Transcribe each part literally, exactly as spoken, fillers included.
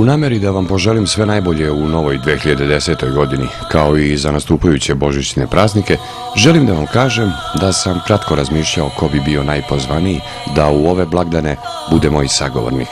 U nameri da vam poželim sve najbolje u novoj dve hiljade desetoj godini, kao i za nastupajuće božićne praznike, želim da vam kažem da sam kratko razmišljao ko bi bio najpozvaniji da u ove blagdane bude moj sagovornik.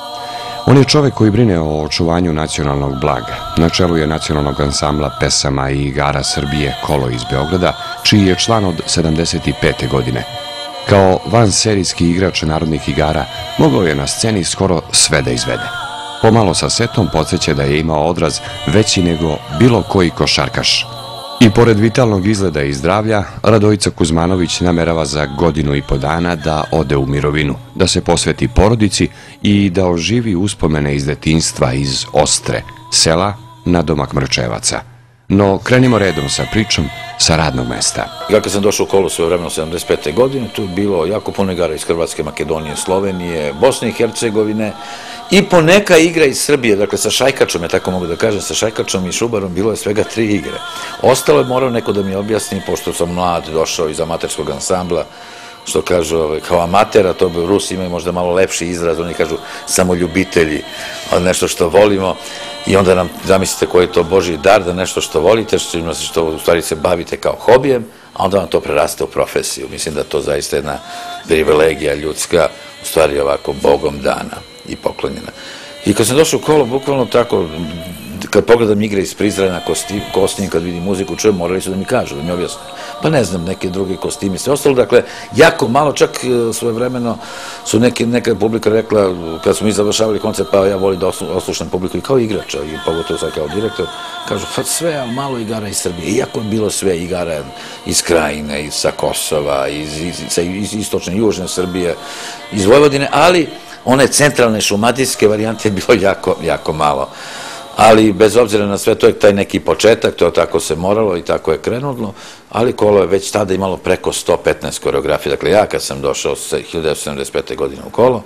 On je čovek koji brine o očuvanju nacionalnog blaga. Na čelu je nacionalnog ansambla pesama i igara Srbije Kolo iz Beograda, čiji je član od sedamdeset pete godine. Kao vanserijski igrač narodnih igara mogao je na sceni skoro sve da izvede. Pomalo sa setom podsjeća da je imao odraz veći nego bilo koji košarkaš. I pored vitalnog izgleda i zdravlja, Radojica Kuzmanović namerava za godinu i po dana da ode u mirovinu, da se posveti porodici i da oživi uspomene iz detinjstva iz Ostre, sela nadomak Mrčevaca. No, krenimo redom sa pričom sa radnog mesta. Ja kad sam došao u Kolo svoje vremeno sedamdeset pete godine, tu je bilo jako puno igara iz Hrvatske, Makedonije, Slovenije, Bosne i Hercegovine i poneka igra iz Srbije, dakle sa šajkačom, ja tako mogu da kažem, sa šajkačom i šubarom bilo je svega tri igre. Ostalo je morao neko da mi objasni, pošto sam mlad, došao iz amaterskog ansambla, što kažu, kao amatera, to bi Rusi imaju možda malo lepši izraz, oni kažu samoljubitelji, nešto što volimo, i onda nam zamislite koji je to Božji dar, da nešto što volite, što u stvari se bavite kao hobijem, a onda vam to preraste u profesiju. Mislim da to zaista jedna privilegija ljudska, u stvari ovako Bogom dana i poklonjena. I kad sam došao u Kolo, bukvalno tako, kad pogledam igre iz Prizrena, kostim, kad vidim muziku, čujem, morali su da mi kažu, da mi objasne. Pa ne znam, neke druge kostime, sve ostalo, dakle, jako malo, čak svojevremeno su neka publika rekla, kad smo mi završavali koncert, pa ja volim da oslušam publiku i kao igrača, i pogotovo sad kao direktor, kažu, pa sve, ali malo igara iz Srbije, iako je bilo sve igara iz Krajine, sa Kosova, iz istočne, južne Srbije, iz Vojvodine, ali one centralne šumadijske varijante je bilo jako, jako malo. Ali bez obzira na sve, to je taj neki početak, to tako se moralo i tako je krenulo, ali Kolo je već tada imalo preko sto petnaest koreografija. Dakle, ja kad sam došao hiljadu devetsto sedamdeset pete godine u Kolo,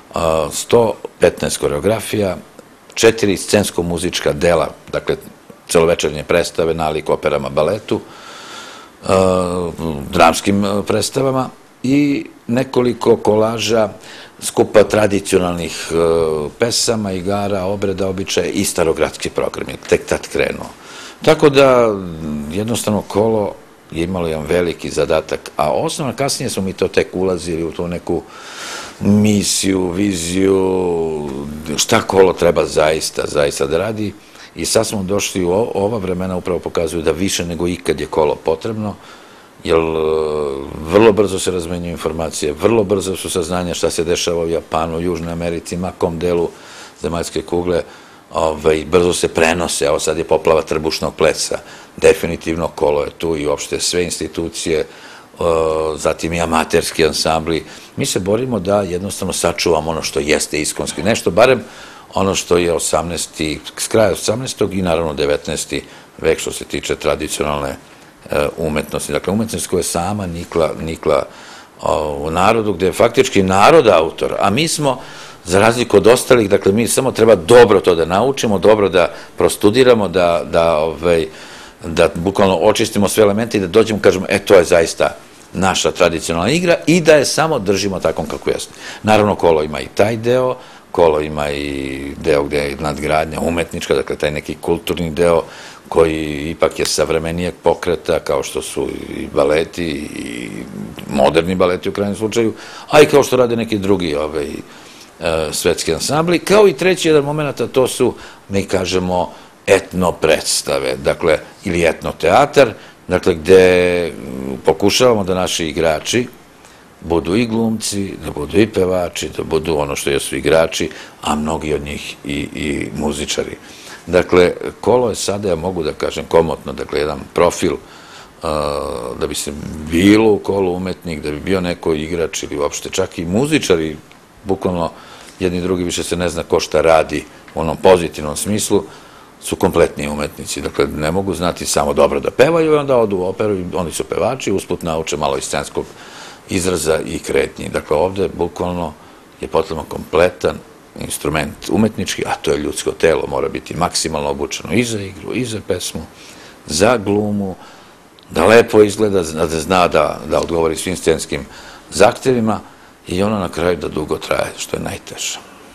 sto petnaest koreografija, četiri scensko-muzička dela, dakle, celovečernje predstave, nalik operama, baletu, dramskim predstavama i nekoliko kolaža, skupa tradicionalnih pesama, igara, obreda, običaja i starogradski program je tek tad krenuo. Tako da, jednostavno, Kolo je imalo jedan veliki zadatak, a osnovno, kasnije smo mi to tek ulazili u tu neku misiju, viziju, šta Kolo treba zaista, zaista da radi, i sad smo došli u ova vremena, upravo pokazuju da više nego ikad je Kolo potrebno, jer vrlo brzo se razmenjuju informacije, vrlo brzo su saznanja šta se dešava u Japanu, Južnoj Americi, makom delu zemaljske kugle, brzo se prenose, evo sad je poplava trbušnog plesa, definitivno Kolo je tu i uopšte sve institucije, zatim i amaterski ansambli. Mi se borimo da jednostavno sačuvamo ono što jeste iskonski, nešto, barem ono što je osamnaesti, s kraja osamnaestog i naravno devetnaesti vek što se tiče tradicionalne umetnosti. Dakle, umetnost koja je sama nikla u narodu, gde je faktički narod autor, a mi smo, za razliku od ostalih, dakle, mi samo treba dobro to da naučimo, dobro da prostudiramo, da bukvalno očistimo sve elemente i da dođemo, kažemo, e, to je zaista naša tradicionalna igra i da je samo držimo takvom kako jeste. Naravno, Kolo ima i taj deo, Kolo ima i deo gde je nadgradnja umetnička, dakle, taj neki kulturni deo koji ipak je savremenijeg pokreta, kao što su i baleti, i moderni baleti u krajnjem slučaju, a i kao što rade neki drugi svetski ansambli, kao i treći jedan moment, a to su, mi kažemo, etno predstave, dakle, ili etno teatar, dakle, gde pokušavamo da naši igrači budu i glumci, da budu i pevači, da budu ono što jesu igrači, a mnogi od njih i muzičari. Dakle, Kolo je sada, ja mogu da kažem komotno, dakle, jedan profil da bi se bilo u Kolu umetnik, da bi bio neko igrač ili uopšte čak i muzičari, bukvalno jedni i drugi više se ne zna ko šta radi u onom pozitivnom smislu, su kompletni umetnici. Dakle, ne mogu znati samo dobro da pevaju i onda odu u operu i oni su pevači, usput nauče malo i scenskog izraza i kretnji. Dakle, ovde bukvalno je potrebno kompletan instrument umetnički, a to je ljudsko telo, mora biti maksimalno obučeno i za igru, i za pesmu, za glumu, da lepo izgleda, da zna da odgovori svim scenskim zahtevima i ono na kraju da dugo traje, što je najteže.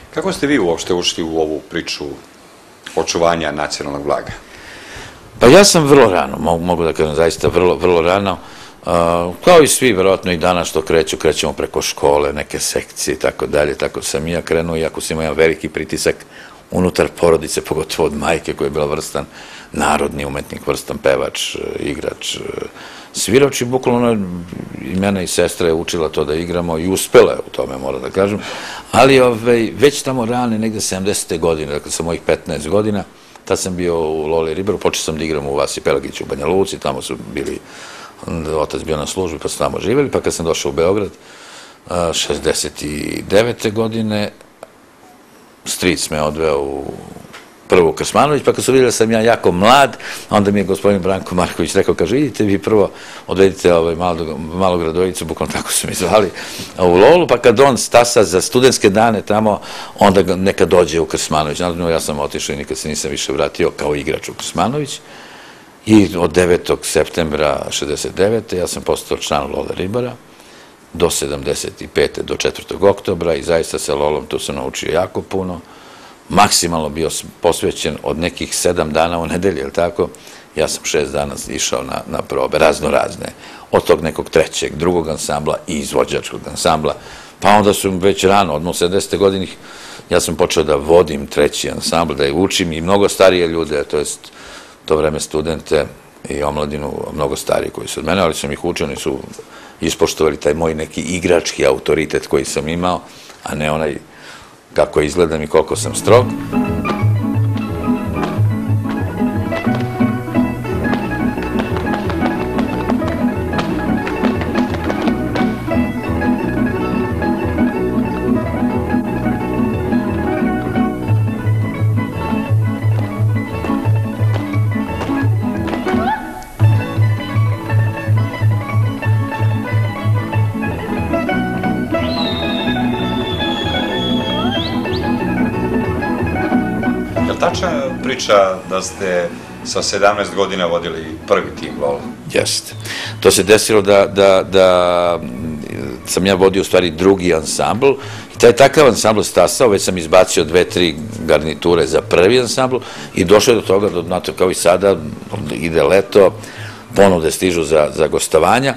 Kako ste vi uopšte ušli u ovu priču očuvanja nacionalnog blaga? Pa ja sam vrlo rano, mogu da kažem zaista vrlo, vrlo rano, kao i svi, verovatno i danas što kreću, krećemo preko škole, neke sekcije i tako dalje, tako sam i ja krenuo, iako sam imao veliki pritisak unutar porodice, pogotovo od majke koja je bila vrstan narodni umetnik, vrstan pevač, igrač, svirač i bukvalno i mene i sestra je učila to da igramo i uspela je u tome, moram da kažem, ali već tamo rane, negde sedamdesete godine, dakle sa mojih petnaest godina, tad sam bio u Loli Riberu, počeo sam da igram u Vasi Pelagiću u Banja Luci, tamo su bili, otac bio na službi pa su tamo živjeli, pa kad sam došao u Beograd, šezdeset devete godine, stric me odveo u prvo u Krsmanović, pa kad su vidjeli da sam ja jako mlad, onda mi je gospodin Branko Marković rekao, kaže, idite vi prvo, odvedite Malog Radojicu, bukvalno tako su mi zvali, u Lolu, pa kad on stasa za studentske dane tamo, onda neka dođe u Krsmanović. Naravno, ja sam otišao i nikad se nisam više vratio kao igrač u Krsmanović i od devetog septembra šezdeset devete ja sam postao član Lole Ribara do sedamdeset pete do četvrtog oktobra i zaista sa Lolom tu sam naučio jako puno. Maksimalno bio posvećen od nekih sedam dana u nedelji, je li tako? Ja sam šest dana išao na probe, razno razne, od tog nekog trećeg, drugog ansambla i izvođačkog ansambla, pa onda su već rano, odmah u sedamdesete godini, ja sam počeo da vodim treći ansambl, da je učim i mnogo starije ljude, to jest to vreme studente i omladinu, mnogo stariji koji su od mene, ali sam ih učio, oni su ispoštovali taj moj neki igrački autoritet koji sam imao, a ne onaj kako izgledam i koliko sam strog. Tačna priča da ste sa sedamnaest godina vodili prvi tim Lola? Jeste. To se desilo da sam ja vodio u stvari drugi ansambl i taj takav ansambl stasao, već sam izbacio dve, tri garniture za prvi ansambl i došao je do toga, znate, kao i sada, ide leto, ponude stižu za gostovanja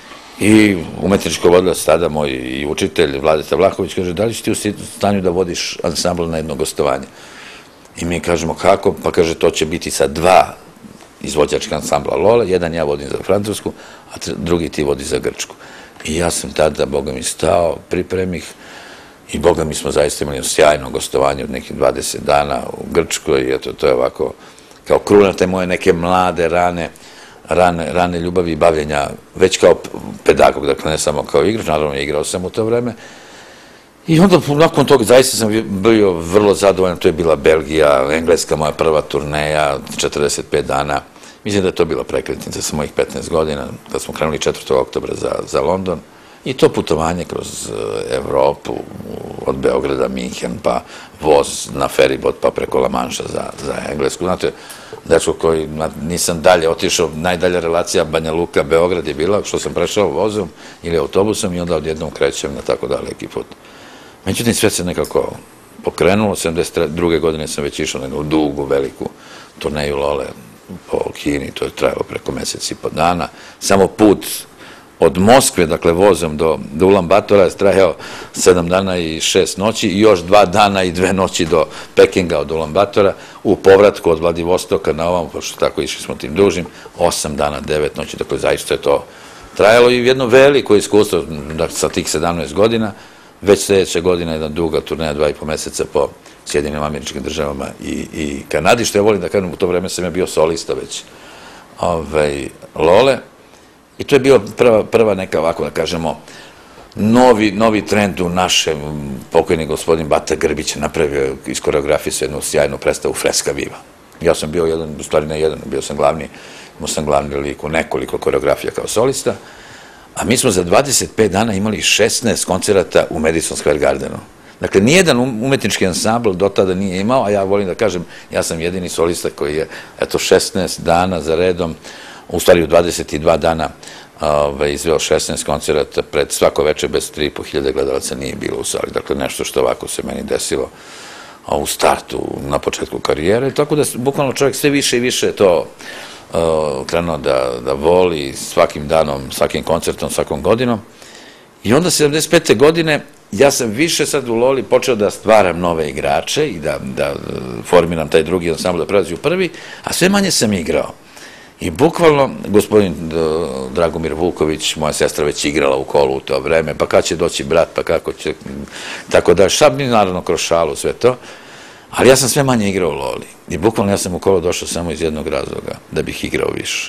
i umetničko vodilac tada moj i učitelj Vladeta Vlahović kaže, da li si ti u stanju da vodiš ansambl na jedno gostovanje? I mi kažemo kako, pa kaže to će biti sa dva izvođačka ansambla Lole, jedan ja vodim za Francusku, a drugi ti vodi za Grčku. I ja sam tada, Boga mi, stao, pripremih i Boga mi smo zaista imali sjajno gostovanje od nekih dvadeset dana u Grčkoj i eto, to je ovako kao kruna te moje neke mlade, rane, rane ljubavi i bavljenja, već kao pedagog, dakle ne samo kao igrač, naravno igrao sam u to vreme. I onda nakon toga zaista sam bio vrlo zadovoljan, to je bila Belgija, Engleska moja prva turneja, četrdeset pet dana. Mislim da je to bila prekretnica sa mojih petnaest godina, kad smo krenuli četvrtog oktobra za London. I to putovanje kroz Evropu, od Beograda, Minhen, pa voz na feribot, pa preko La Manša za Englesku. Znate, dečko koji nisam dalje otišao, najdalja relacija Banja Luka, Beograd je bila, što sam prešao vozom ili autobusom i onda odjednom krećem na tako daleki put. Međutim, sve se nekako pokrenulo, sedamdeset druge godine sam već išao na jednu dugu, veliku turneju Lole po Kini, to je trajalo preko mesec i po dana. Samo put od Moskve, dakle vozom do Ulan Batora je trajao sedam dana i šest noći i još dva dana i dve noći do Pekinga od Ulan Batora, u povratku od Vladivostoka na ovom, pošto tako išli smo tim dužim, osam dana, devet noći, dakle zaista je to trajalo i jedno veliko iskustvo sa tih sedamnaest godina. Već sljedeća godina jedna duga turneja, dva i po meseca po Sjedinim Američkim Državama i Kanadi, što ja volim da kažem, u to vreme sam ja bio solista već Lole. I to je bio prva neka, ovako da kažemo, novi trend u našem, pokojni gospodin Bata Grbić je napravio iz koreografije su jednu sjajnu predstavu Freska Viva. Ja sam bio jedan, u stvari ne jedan, bio sam glavni, imao sam glavni lik u nekoliko koreografija kao solista. A mi smo za dvadeset pet dana imali šesnaest koncerata u Madison Square Gardenu. Dakle, nijedan umetnički ansambl do tada nije imao, a ja volim da kažem, ja sam jedini solista koji je, eto, šesnaest dana za redom, u stvari u dvadeset dva dana izveo šesnaest koncerata pred svako večer bez tri i po hiljade gledalaca nije bilo u sali. Dakle, nešto što ovako se meni desilo u startu, na početku karijere. Tako da, bukvalno čovjek sve više i više to krenuo da voli svakim danom, svakim koncertom, svakom godinom. I onda sedamdeset pete godine ja sam više sad u Loli počeo da stvaram nove igrače i da formiram taj drugi ansambl da prelazi u prvi, a sve manje sam igrao. I bukvalno, gospodin Dragomir Vuković, moja sestra već igrala u Kolu u to vreme, pa kad će doći brat, pa kako će, tako da, šabni naravno kroz šalu, sve to, ali ja sam sve manje igrao u Loli. I bukvalno ja sam u Kolo došao samo iz jednog razloga, da bih igrao više.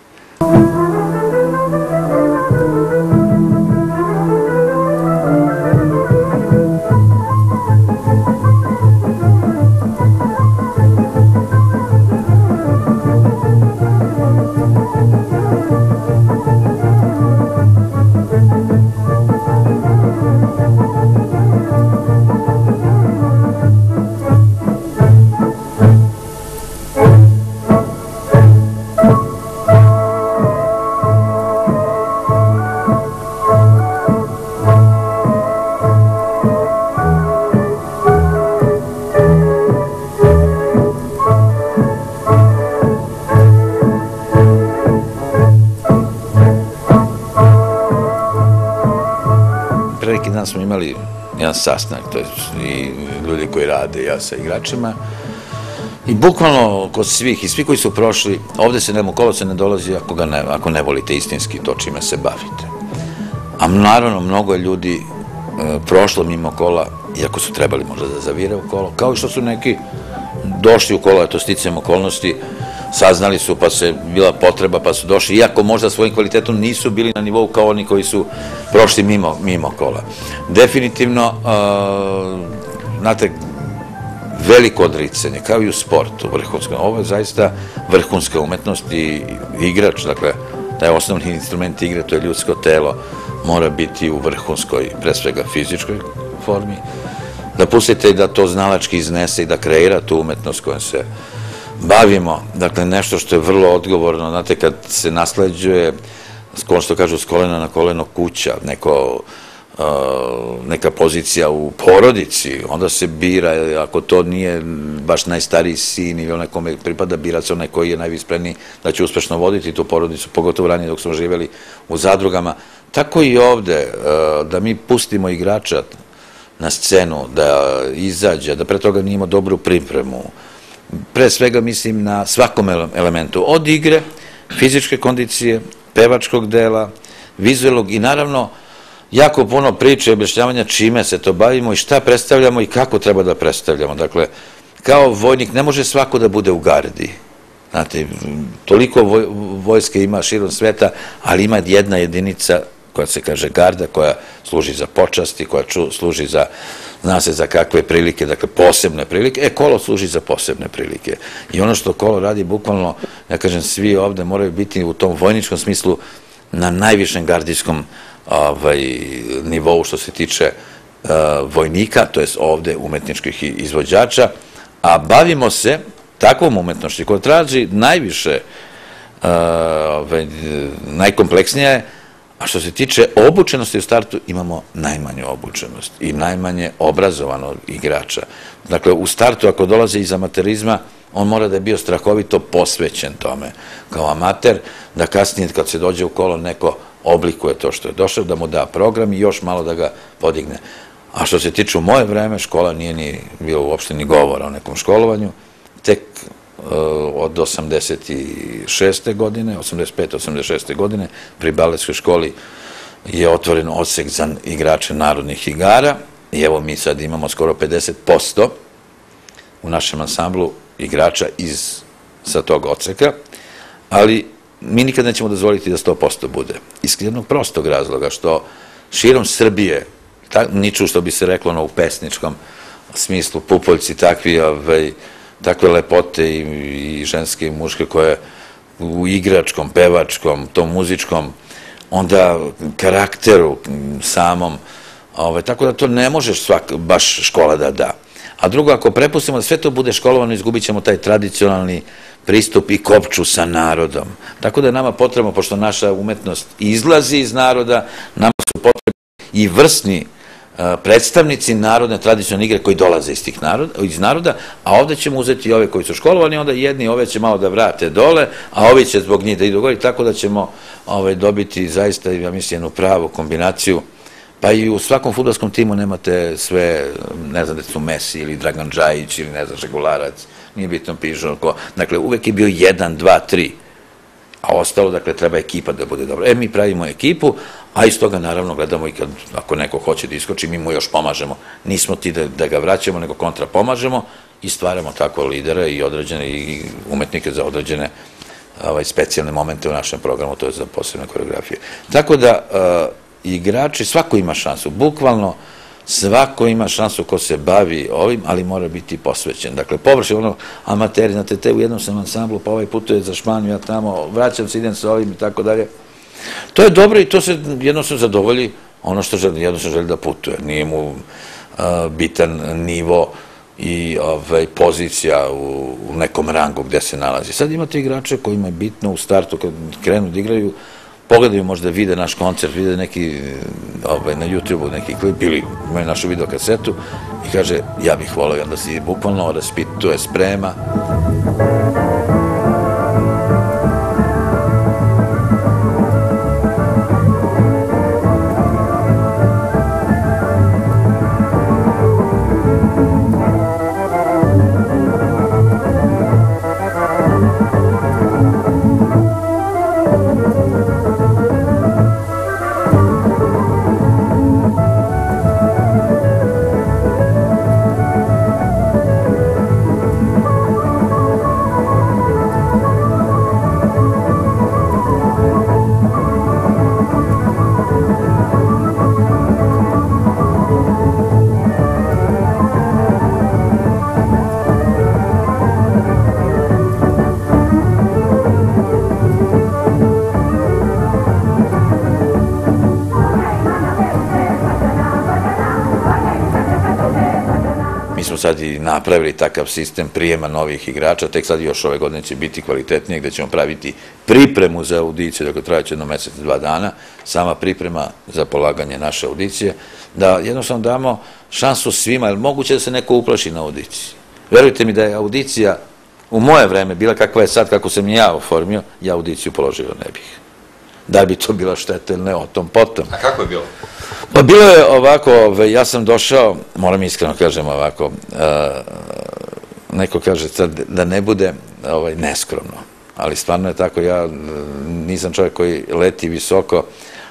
Pre neki dan smo imali jedan sastanak, to je i ljudi koji rade, ja sa igračima, i bukvalno kod svih, i svi koji su prošli, ovde se u Kolo se ne dolazi ako ne volite istinski to čime se bavite. A naravno, mnogo je ljudi prošlo mimo Kola, iako su trebali možda da zavire u Kolo, kao i što su neki došli u Kolo, eto, sticajem okolnosti, saznali su, pa se bila potreba, pa su došli, iako možda svojim kvalitetom nisu bili na nivou kao oni koji su prošli mimo Kola. Definitivno, znate, veliko odricanje, kao i u sportu, vrhunskom. Ovo je zaista vrhunska umetnost i igrač, dakle, taj osnovni instrument igre, to je ljudsko telo, mora biti u vrhunskoj, pre svega fizičkoj formi, da pustite i da to znalački iznese i da kreira tu umetnost kojom se bavimo, dakle, nešto što je vrlo odgovorno, znate, kad se nasleđuje, što kažu, s kolena na koleno kuća, neka pozicija u porodici, onda se bira, ako to nije baš najstariji sin ili onaj kome pripada, bira se onaj koji je najvispreniji da će uspešno voditi tu porodicu, pogotovo ranije dok smo živjeli u zadrugama. Tako i ovde, da mi pustimo igrača na scenu, da izađe, da pre toga nima dobru pripremu, pre svega mislim na svakom elementu, od igre, fizičke kondicije, pevačkog dela, vizuelnog i naravno jako puno priče i objašnjavanja čime se to bavimo i šta predstavljamo i kako treba da predstavljamo. Dakle, kao vojnik ne može svako da bude u gardi. Znate, toliko vojske ima širom sveta, ali ima jedna jedinica koja se kaže garda, koja služi za počasti, koja služi za, zna se za kakve prilike, dakle posebne prilike, e, Kolo služi za posebne prilike. I ono što Kolo radi, bukvalno, ja kažem, svi ovde moraju biti u tom vojničkom smislu na najvišem gardijskom nivou što se tiče vojnika, to je ovde umetničkih izvođača, a bavimo se takvom umetnošću koja traži najviše, najkompleksnija je, a što se tiče obučenosti u startu, imamo najmanju obučenost i najmanje obrazovanog igrača. Dakle, u startu, ako dolaze iz amaterizma, on mora da je bio strahovito posvećen tome kao amater, da kasnije, kad se dođe u Kolo, neko oblikuje to što je došao, da mu da program i još malo da ga podigne. A što se tiče u moje vreme, škola nije ni bilo uopšte ni govora o nekom školovanju, tek od osamdeset šeste godine, osamdeset pete osamdeset šeste godine, pri baletskoj školi je otvoren odsek za igrače narodnih igara i evo mi sad imamo skoro pedeset posto u našem ansamblu igrača sa tog odseka, ali mi nikad nećemo dozvoliti da sto posto bude. Iz jednog prostog razloga što širom Srbije, niču što bi se reklo u pesničkom smislu, pupoljci takvi, takve lepote i ženske i muške koje u igračkom, pevačkom, tom muzičkom, onda karakteru samom, tako da to ne možeš baš škola da da. A drugo, ako prepustimo da sve to bude školovano, izgubit ćemo taj tradicionalni pristup i kopču sa narodom. Tako da je nama potrebno, pošto naša umetnost izlazi iz naroda, nama su potrebni i vrsni predstavnici narodne tradicionalne igre koji dolaze iz tih naroda, iz naroda, a ovde ćemo uzeti i ove koji su školovani, onda jedni ove će malo da vrate dole, a ovi će zbog njih da idu gore, tako da ćemo dobiti zaista, ja mislim, jednu pravu kombinaciju. Pa i u svakom fudbalskom timu nemate sve, ne znam da su Messi ili Dragan Džajić ili ne znam Žegularac, nije bitno pižo, dakle uvek je bio jedan, dva, tri, a ostalo, dakle, treba ekipa da bude dobra. E, mi pravimo ekipu, a iz toga naravno gledamo i kad, ako neko hoće da iskoči, mi mu još pomažemo. Nismo ti da ga vraćamo, nego kontra pomažemo i stvaramo tako lidera i određene i umetnike za određene specijalne momente u našem programu, to je za posebne koreografije. Tako da, igrači, svako ima šansu, bukvalno svako ima šansu ko se bavi ovim, ali mora biti posvećen. Dakle, površi ono, amateri, znate, te u jednom sam ansamblu, pa ovaj putuje za Španiju, ja tamo, vraćam se, idem sa ovim i tako dalje. To je dobro i to se jednostavno zadovolji ono što želi, jednostavno želi da putuje. Nije mu bitan nivo i pozicija u nekom rangu gde se nalazi. Sad imate igrače kojima je bitno u startu, kad krenu da igraju, pogledaju, možda vide naš koncert, vide neki na YouTube-u neki klip ili imaju našu videokasetu i kaže, ja bih volio, i onda se bukvalno raspituje, sprema. Sad i napravili takav sistem prijema novih igrača, tek sad još ove godine će biti kvalitetnije, gde ćemo praviti pripremu za audiciju, dakle trajaće jedno mesec, dva dana, sama priprema za polaganje naše audicije, da jednostavno damo šansu svima, jer moguće da se neko uplaši na audiciji. Verujte mi da je audicija u moje vreme bila kakva je sad, kako sam ja oformio, ja audiciju položio ne bih. Da bi to bila šteta ili ne, o tom potom. A kako je bilo? Pa bilo je ovako, ja sam došao, moram iskreno kažem ovako, neko kaže sad da ne bude neskromno, ali stvarno je tako, ja nisam čovjek koji leti visoko,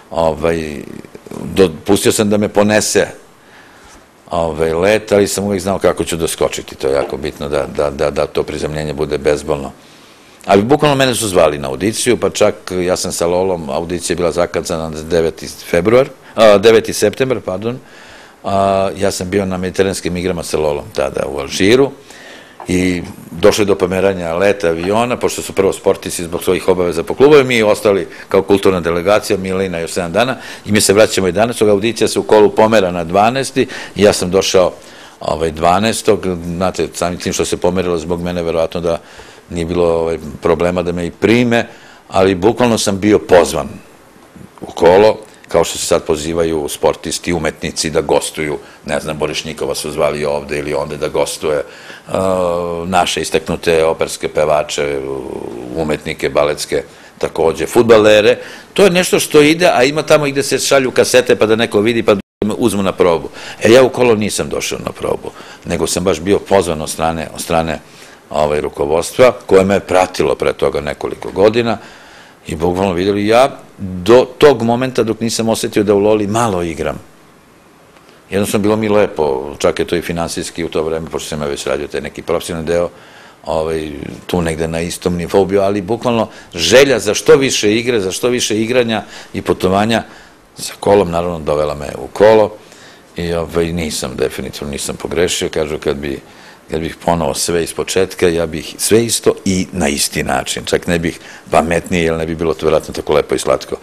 pustio sam da me ponese let, ali sam uvijek znao kako ću doskočiti, to je jako bitno da to prizemljenje bude bezbolno. Ali bukvalno mene su zvali na audiciju, pa čak ja sam sa Lolom, audicija je bila zakazana na deveti februar, deveti septembar, pardon, ja sam bio na mediteranskim igrama sa Lolom tada u Alžiru i došli do pomeranja leta aviona, pošto su prvo sportisti zbog svojih obaveza po klubove, mi ostali kao kulturna delegacija, Milina još sedam dana i mi se vraćamo jedanaestog audicija se u kolu pomera na dvanaesti i ja sam došao dvanaestog znate, samim tim što se pomerilo zbog mene, verovatno da nije bilo problema da me i prime, ali bukvalno sam bio pozvan u kolo, kao što se sad pozivaju sportisti, umetnici da gostuju, ne znam, Borišnikova su zvali ovde ili onde da gostuje, naše istaknute operske pevače, umetnike, baletske, takođe, fudbalere, to je nešto što ide, a ima tamo i gde se šalju kasete pa da neko vidi pa da me uzmu na probu. E, ja u kolo nisam došao na probu, nego sam baš bio pozvan od strane, od strane rukovodstva, koje me je pratilo pre toga nekoliko godina i bukvalno vidjeli ja do tog momenta dok nisam osetio da u Loli malo igram. Jednostavno bilo mi lepo, čak je to i finansijski u to vreme, pošto sam ja već radio taj neki profesionalni deo, tu negde na istom nivou bio, ali bukvalno želja za što više igre, za što više igranja i putovanja sa kolom, naravno dovela me u kolo i nisam, definitivno nisam pogrešio, kažu kad bi kad bih ponovo sve iz početka, ja bih sve isto i na isti način. Čak ne bih pametnije, jer ne bi bilo to vjerojatno tako lepo i slatko.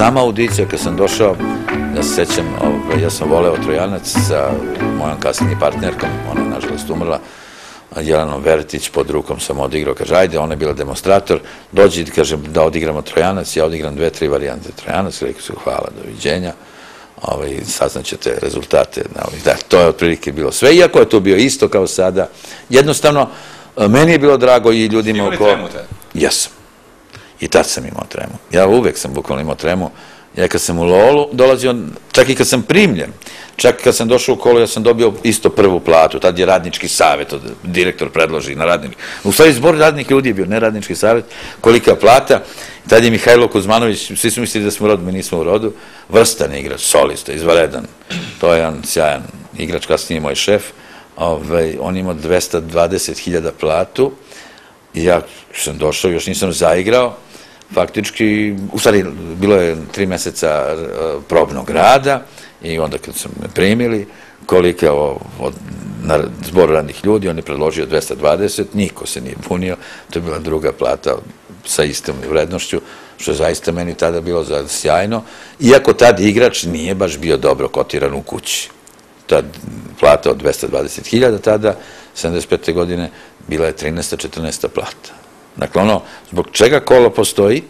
sama audicija, kad sam došao, ja se sećam, ja sam voleo Trojanac sa mojom kasnijim partnerkom, ona je nažalost umrla, Jelenom Vertić, pod rukom sam odigrao, kaže, ajde, ona je bila demonstrator, dođi, kažem, da odigramo Trojanac, ja odigram dve, tri varijante Trojanac, rekao su, hvala, doviđenja, saznaćete rezultate, da, to je otprilike bilo sve, iako je to bio isto kao sada, jednostavno, meni je bilo drago i ljudima oko... Imali tremu te? Jesam. I tad sam imao tremu. Ja uvek sam bukvalno imao tremu. Ja kad sam u Lolu dolazio, čak i kad sam primljen, čak i kad sam došao u Kolu, ja sam dobio isto prvu platu. Tad je radnički savjet, direktor predloži na radnički. U stvari zbor radnih ljudi je bio, ne radnički savjet, kolika plata. Tad je Mihajlo Kuzmanović, svi su mislili da smo u rodu, mi nismo u rodu, vrstan igrač, solista, izvanredan. To je jedan sjajan igrač, kasnije moj šef. On imao dvesta dvadeset hiljada platu i ja sam došao, još nisam zaigrao, faktički, u stvari, bilo je tri meseca probnog rada i onda kad su me primili, koliko je od zboru radnih ljudi, on je predložio dvesta dvadeset, niko se nije punio, to je bila druga plata sa istom vrednošću, što je zaista meni tada bilo sjajno, iako tad igrač nije baš bio dobro kotiran u kući. Ta plata od dvesta dvadeset hiljada tada, sedamdeset pete godine, bila je trinaesta, četrnaesta plata. Dakle, ono, zbog čega Kolo postoji,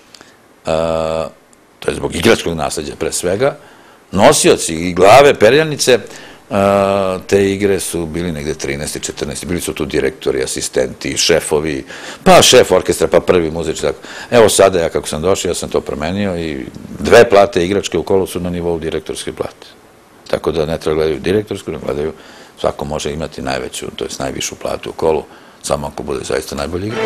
to je zbog igračkog nasleđa pre svega, nosioci i glave, perjanice, te igre su bili negde trinaesti, četrnaesti, bili su tu direktori, asistenti, šefovi, pa šef orkestra, pa prvi muzički, tako. Evo sada, ja kako sam došao, ja sam to promenio i dve plate igračke u Kolu su na nivou direktorske plate. Tako da ne treba gledaju direktorsku, ne gledaju, svako može imati najveću, to je najvišu platu u Kolu, samo ako bude zaista najbolji igrač.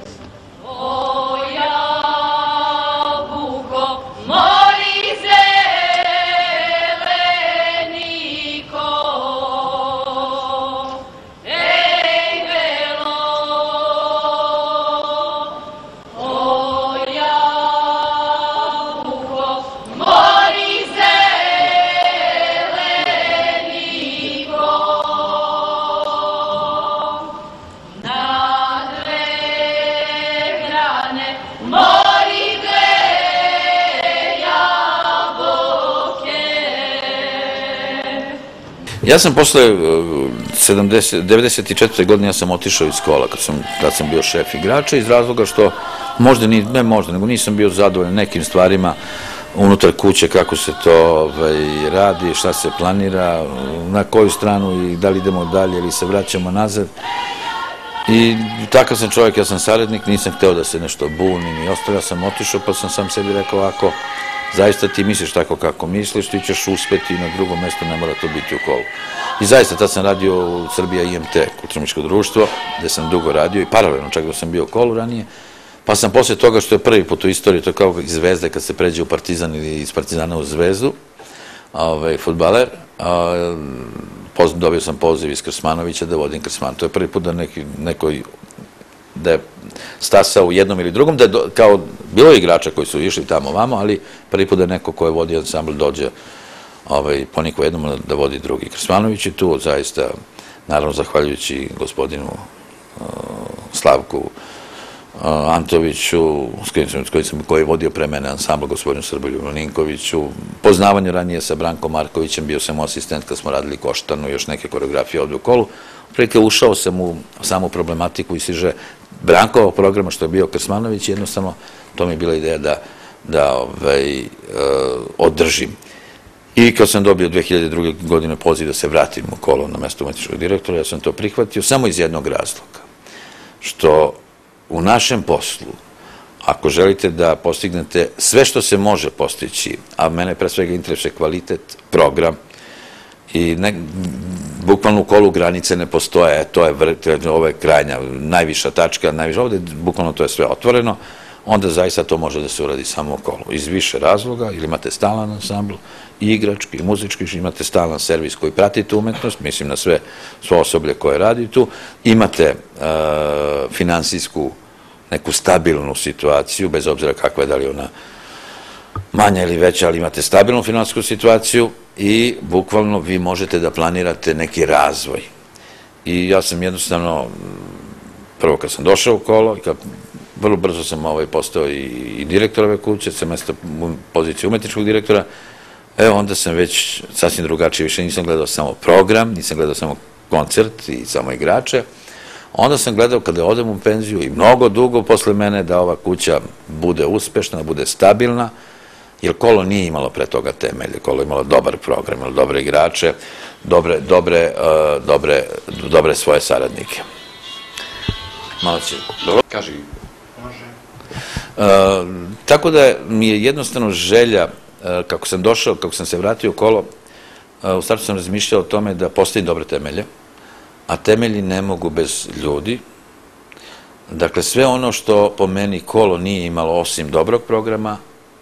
Ja sam posle devedeset četvrte godine ja sam otišao iz Kola kad sam bio šef igrača iz razloga što možda, ne možda, nego nisam bio zadovoljan nekim stvarima unutar kuće kako se to radi, šta se planira, na koju stranu i da li idemo dalje ili se vraćamo nazad. I takav sam čovjek, ja sam saradnik, nisam hteo da se nešto bunim i ostalo, ja sam otišao pa sam sam sebi rekao ovako, zaista ti misliš tako kako misliš, ti ćeš uspeti na drugom mestu, ne mora to biti u Kolu. I zaista, tad sam radio u Srbija I M T, kulturno-umetničko društvo, gde sam dugo radio i paralelno, čak da sam bio u Kolu ranije, pa sam posle toga što je prvi put u istoriji, to je kao iz Zvezde kad se pređe u Partizan ili iz Partizana u Zvezdu, fudbaler, dobio sam poziv iz Krsmanovića da vodim Krsman. To je prvi put da nekoj, da je stasao u jednom ili drugom, da je kao, bilo je igrača koji su išli tamo vamo, ali prvi put da neko ko je vodio ansambl dođe poniko jednom da vodi drugi. Krsmanović je tu, zaista, naravno zahvaljujući gospodinu Slavku Antoviću, koji je vodio pre mene ansambl, gospodinu Srboljubu Ninkoviću, poznavanju ranije sa Brankom Markovićem, bio sam asistent kad smo radili Koštanu i još neke koreografije ovdje u Kolu. Prilike ušao sam u samu problematiku i siže Brankovog programa što je bio Krsmanović, jednostavno to mi je bila ideja da održim. I kad sam dobio dve hiljade druge. godine poziv da se vratim u Kolo na mesto umetničkog direktora, ja sam to prihvatio samo iz jednog razloga, što u našem poslu, ako želite da postignete sve što se može postići, a mene pre svega interesuje kvalitet, program, i bukvalno u Kolu granice ne postoje, to je krajnja, najviša tačka, najviša, ovde bukvalno to je sve otvoreno, onda zaista to može da se uradi samo u Kolu. Iz više razloga, ili imate stalan ansambl, i igrački, i muzički, imate stalan servis koji prati tu umetnost, mislim na sve osoblje koje radi tu, imate finansijsku, neku stabilnu situaciju, bez obzira kakva je, da li ona manja ili veća, ali imate stabilnu finansijsku situaciju i bukvalno vi možete da planirate neki razvoj. I ja sam jednostavno, prvo kad sam došao u Kolo, vrlo brzo sam ovaj, postao i, i direktor ove kuće, sa mesta pozicije umetničkog direktora. Evo, onda sam već sasvim drugačije, više nisam gledao samo program, nisam gledao samo koncert i samo igrače. Onda sam gledao kada odem u penziju i mnogo dugo posle mene da ova kuća bude uspešna, da bude stabilna, jer Kolo nije imalo pre toga temelje. Kolo je imalo dobar program, imalo dobre igrače, dobre, dobre, uh, dobre, dobre svoje saradnike. Malo će... Dobro? Kaži. Uh, tako da mi je jednostavno želja, uh, kako sam došao, kako sam se vratio u Kolo, uh, u startu sam razmišljao o tome da postavim dobre temelje, a temelji ne mogu bez ljudi. Dakle, sve ono što po meni Kolo nije imalo osim dobrog programa,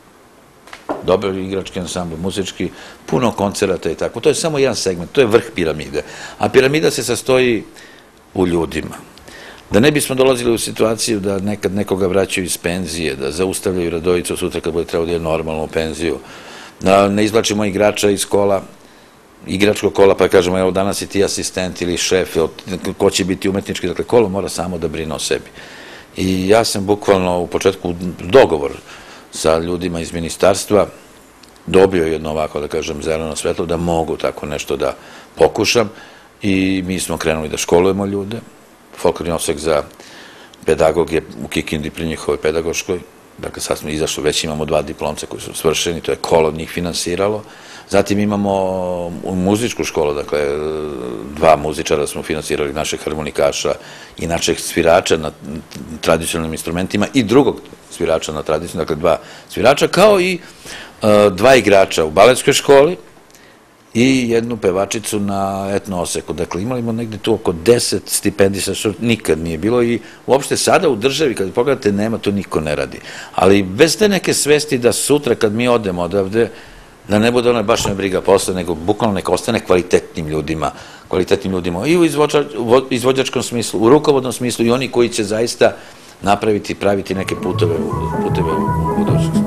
dobar igrački ansambl, muzički, puno koncerata i tako. To je samo jedan segment, to je vrh piramide. A piramida se sastoji u ljudima. Da ne bismo dolazili u situaciju da nekad nekoga vraćaju iz penzije, da zaustavljaju Radojicu sutra kad bude trebao da je normalno u penziju, da ne izvlačimo igrača iz kola, igračkog kola, pa kažemo, evo danas si ti asistent ili šef, ko će biti umetnički, dakle, Kolo mora samo da brine o sebi. I ja sam bukvalno u početku dogovor sa ljudima iz ministarstva dobio jedno ovako, da kažem, zeleno svetlo, da mogu tako nešto da pokušam i mi smo krenuli da školujemo ljude. Folklorni odsek za pedagoge u Kikindi pri njihovoj pedagoškoj, dakle sad smo izašli, već imamo dva diplomca koji su svršeni, to je Kolo njih finansiralo. Zatim imamo muzičku školu, dakle dva muzičara smo finansirali, našeg harmonikaša i našeg svirača na tradicionalnim instrumentima i drugog svirača na tradicionalnim, dakle dva svirača, kao i dva igrača u baletskoj školi i jednu pevačicu na etno oseku. Dakle, imali smo negde tu oko deset stipendisa, što nikad nije bilo i uopšte sada u državi, kad pogledate, nema, to niko ne radi. Ali bez te neke svesti da sutra kad mi odemo odavde, da ne bude ona baš ne briga posle, nego bukvalno neka ostane kvalitetnim ljudima, kvalitetnim ljudima i u izvođačkom smislu, u rukovodnom smislu i oni koji će zaista napraviti, praviti neke puteve u budućnosti.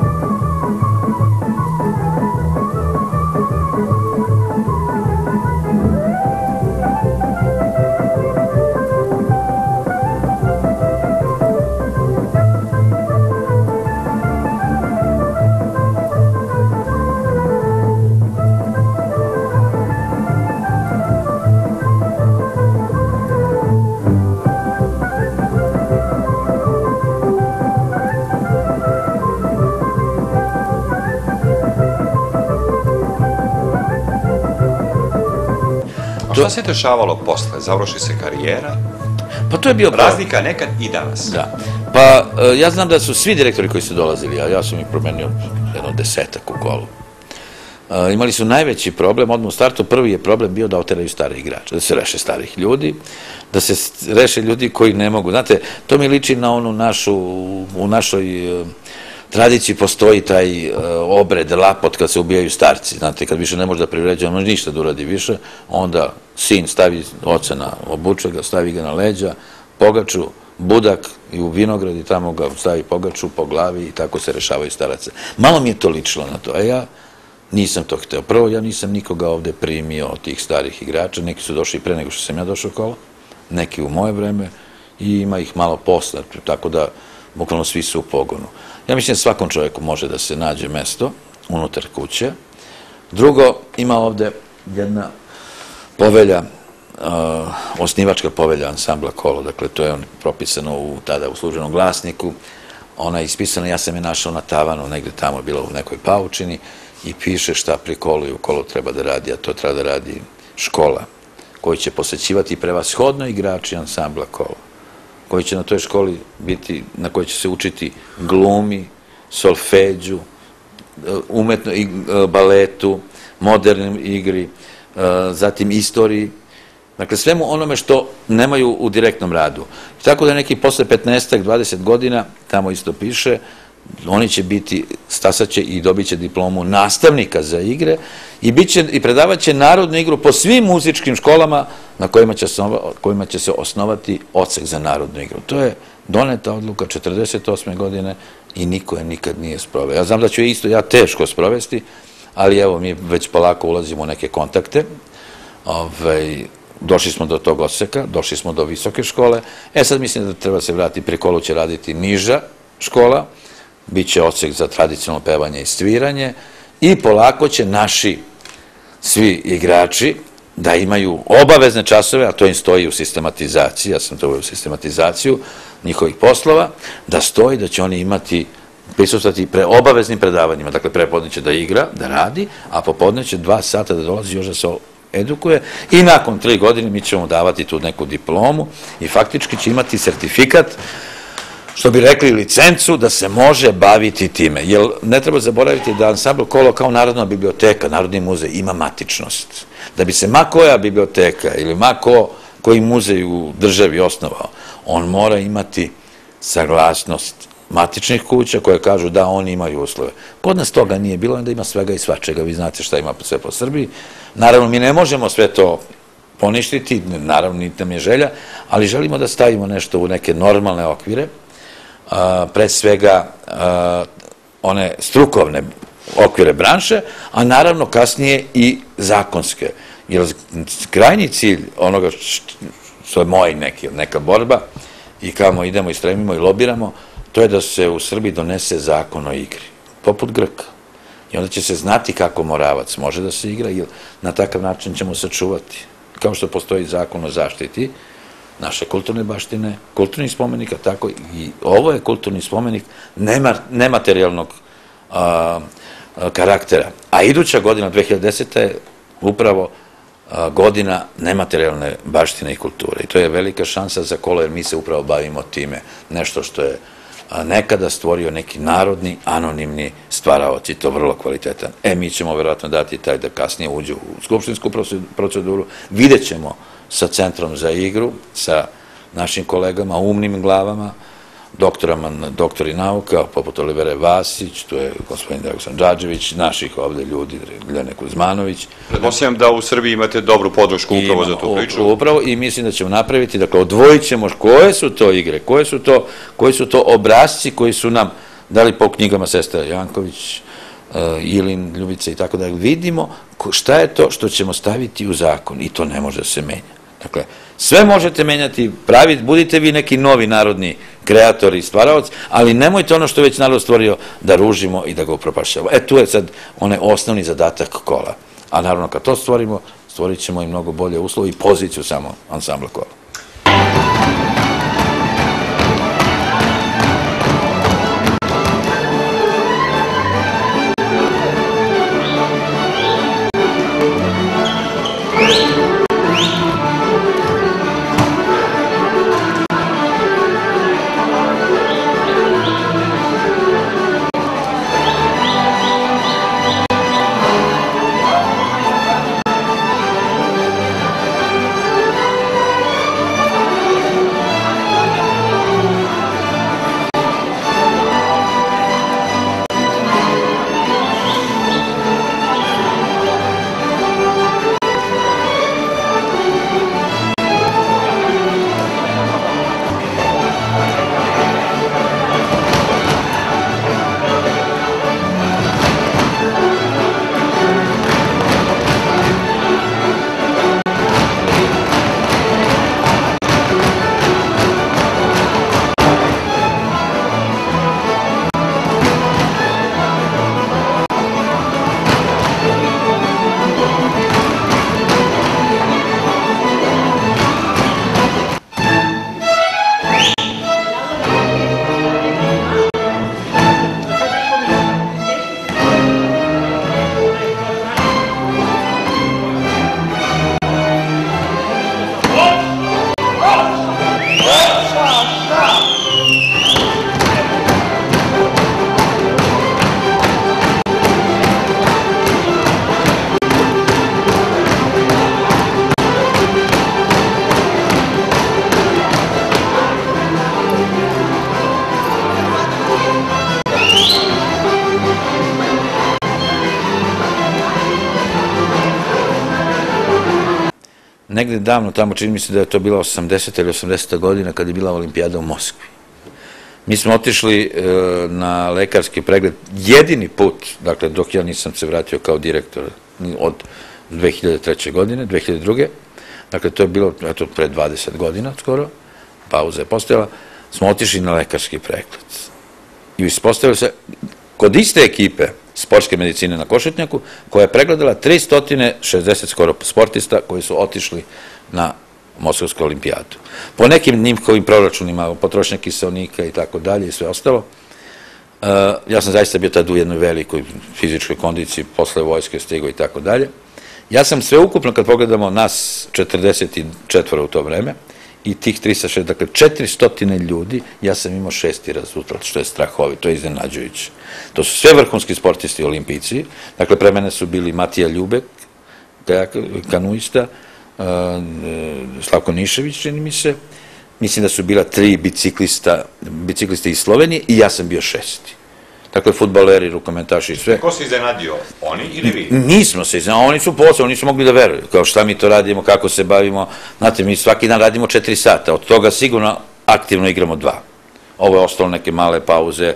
Šta se dešavalo posle? Završi se karijera? Pa to je bio razlika nekad i danas. Da. Pa ja znam da su svi direktori koji su dolazili, a ja sam ih promenio jedno desetak u Kolu. Imali su najveći problem, odmah u startu prvi je problem bio da oteraju stare igrače, da se reše starih ljudi, da se reše ljudi koji ne mogu. Znate, to mi liči na onu našu, u našoj tradiciji postoji taj obred, lapot kad se ubijaju starci, znate, kad više ne može da privređuje, on može ništa da uradi više, onda sin stavi oca na obuče ga, stavi ga na leđa, pogaču, budak i u vinograd i tamo ga stavi pogaču po glavi i tako se rešavaju staraca. Malo mi je to ličilo na to, a ja nisam to hteo. Prvo, ja nisam nikoga ovde primio od tih starih igrača, neki su došli pre nego što sam ja došao u Kolo, neki u moje vreme i ima ih malo posle, tako da bukvalno svi su u pogonu. Ja mislim da svakom čovjeku može da se nađe mesto unutar kuće. Drugo, ima ovde jedna povelja, osnivačka povelja ansambla Kolo, dakle to je propisano u, tada u službenom glasniku, ona je ispisana, ja sam je našao na tavanu, negde tamo je bila u nekoj paučini i piše šta pri Kolu i u Kolu treba da radi, a to treba da radi škola, koji će posećivati prevashodno igrači ansambla Kolo, koji će na toj školi biti, na kojoj će se učiti glumi, solfeđu, umetno, baletu, modernim igri, zatim istoriji, dakle svemu onome što nemaju u direktnom radu. Tako da neki posle petnaestak dvadeset godina, tamo isto piše, oni će biti, stasaće i dobit će diplomu nastavnika za igre i, i predavat će narodnu igru po svim muzičkim školama na kojima će, se, kojima će se osnovati odsek za narodnu igru. To je doneta odluka četrdeset osme godine i niko je nikad nije sproveo. Ja znam da ću je isto ja teško sprovesti, ali evo mi već polako ulazimo u neke kontakte. Ovaj, došli smo do tog odseka, došli smo do visoke škole, e sad mislim da treba se vratiti, pri Kolu će raditi niža škola, bit će odsek za tradicionalno pevanje i sviranje i polako će naši svi igrači da imaju obavezne časove, a to im stoji u sistematizaciji, ja sam to uveo u sistematizaciju njihovih poslova, da stoji da će oni imati prisustvovati pre obaveznim predavanjima, dakle prepodne će da igra, da radi, a popodne će dva sata da dolazi još da se edukuje i nakon tri godine mi ćemo davati tu neku diplomu i faktički će imati sertifikat, što bi rekli licencu, da se može baviti time. Jer ne treba zaboraviti da ansambl Kolo kao Narodna biblioteka, Narodni muzej ima matičnost. Da bi se ma koja biblioteka ili ma ko, koji muzej u državi osnovao, on mora imati saglasnost matičnih kuća koje kažu da oni imaju uslove. Kod nas toga nije bilo, onda ima svega i svačega, vi znate šta ima sve po Srbiji. Naravno, mi ne možemo sve to poništiti, naravno, niti nam je želja, ali želimo da stavimo nešto u neke normalne okvire, pre svega one strukovne okvire branše, a naravno kasnije i zakonske. Jer krajnji cilj onoga što je moj neki, neka borba i kamo idemo i stremimo i lobiramo, to je da se u Srbiji donese zakon o igri, poput Grka. I onda će se znati kako Moravac može da se igra i na takav način ćemo sačuvati. Kao što postoji zakon o zaštiti naše kulturne baštine, kulturnih spomenika, tako i ovo je kulturni spomenik nematerijalnog karaktera. A iduća godina, dve hiljade deseta. je upravo godina nematerijalne baštine i kulture. I to je velika šansa za Kolo, jer mi se upravo bavimo time. Nešto što je nekada stvorio neki narodni, anonimni stvaraoci, to vrlo kvalitetan. E, mi ćemo verovatno dati taj da kasnije uđe u skupštinsku proceduru. Vidjet ćemo sa Centrom za igru, sa našim kolegama, umnim glavama, doktori nauka, poput Olivere Vasić, tu je gospodin Dragosan Đađević, naših ovde ljudi, Ljene Kuzmanović. Pretpostavljam da u Srbiji imate dobru podršku upravo za tu priču. Upravo, i mislim da ćemo napraviti, dakle, odvojit ćemo koje su to igre, koji su to obrazci koji su nam dali po knjigama sestra Janković, Ilin, Ljubica i tako da vidimo šta je to što ćemo staviti u zakon i to ne može da se menja. Dakle, sve možete menjati, budite vi neki novi narodni kreator i stvaraoc, ali nemojte ono što je već narod stvorio da ružimo i da ga upropašćavamo. E, tu je sad onaj osnovni zadatak Kola. A naravno, kad to stvorimo, stvorit ćemo i mnogo bolje uslove i poziciju samo ansambla Kola. Negde davno, tamo čini mi se da je to bila osamdeseta ili osamdeseta godina kad je bila olimpijada u Moskvi. Mi smo otišli na lekarski pregled jedini put, dakle dok ja nisam se vratio kao direktor od dve hiljade treće. godine, dve hiljade druge. dakle to je bilo eto, pre dvadeset godina skoro, pauza je postojala, smo otišli na lekarski pregled. I ispostavili se, kod iste ekipe sportske medicine na Košutnjaku, koja je pregledala tristo šezdeset skoro sportista koji su otišli na Moskovsku olimpijadu. Po nekim njihovim proračunima, potrošnja kiseonika i tako dalje i sve ostalo, ja sam zaista bio tad u jednoj velikoj fizičkoj kondiciji, posle vojske stigo i tako dalje. Ja sam sve ukupno, kad pogledamo nas četrdeset četiri u to vreme, i tih tristo šest, dakle četiristo ljudi, ja sam imao šesti rezultat, što je strahovi, to je iznenađujuće. To su sve vrhunski sportisti olimpijci, dakle pre mene su bili Matija Ljubek, kanuista, Slavko Nišević, čini mi se, mislim da su bila tri biciklista, biciklista iz Slovenije i ja sam bio šesti. Dakle, fudbaleri, rukometaši i sve. Ko se iznenadio? Oni ili vi? Nismo se iznenadio, oni su posao, oni su mogli da veruju, kao šta mi to radimo, kako se bavimo. Znate, mi svaki dan radimo četiri sata, od toga sigurno aktivno igramo dva. Ovo je ostalo neke male pauze,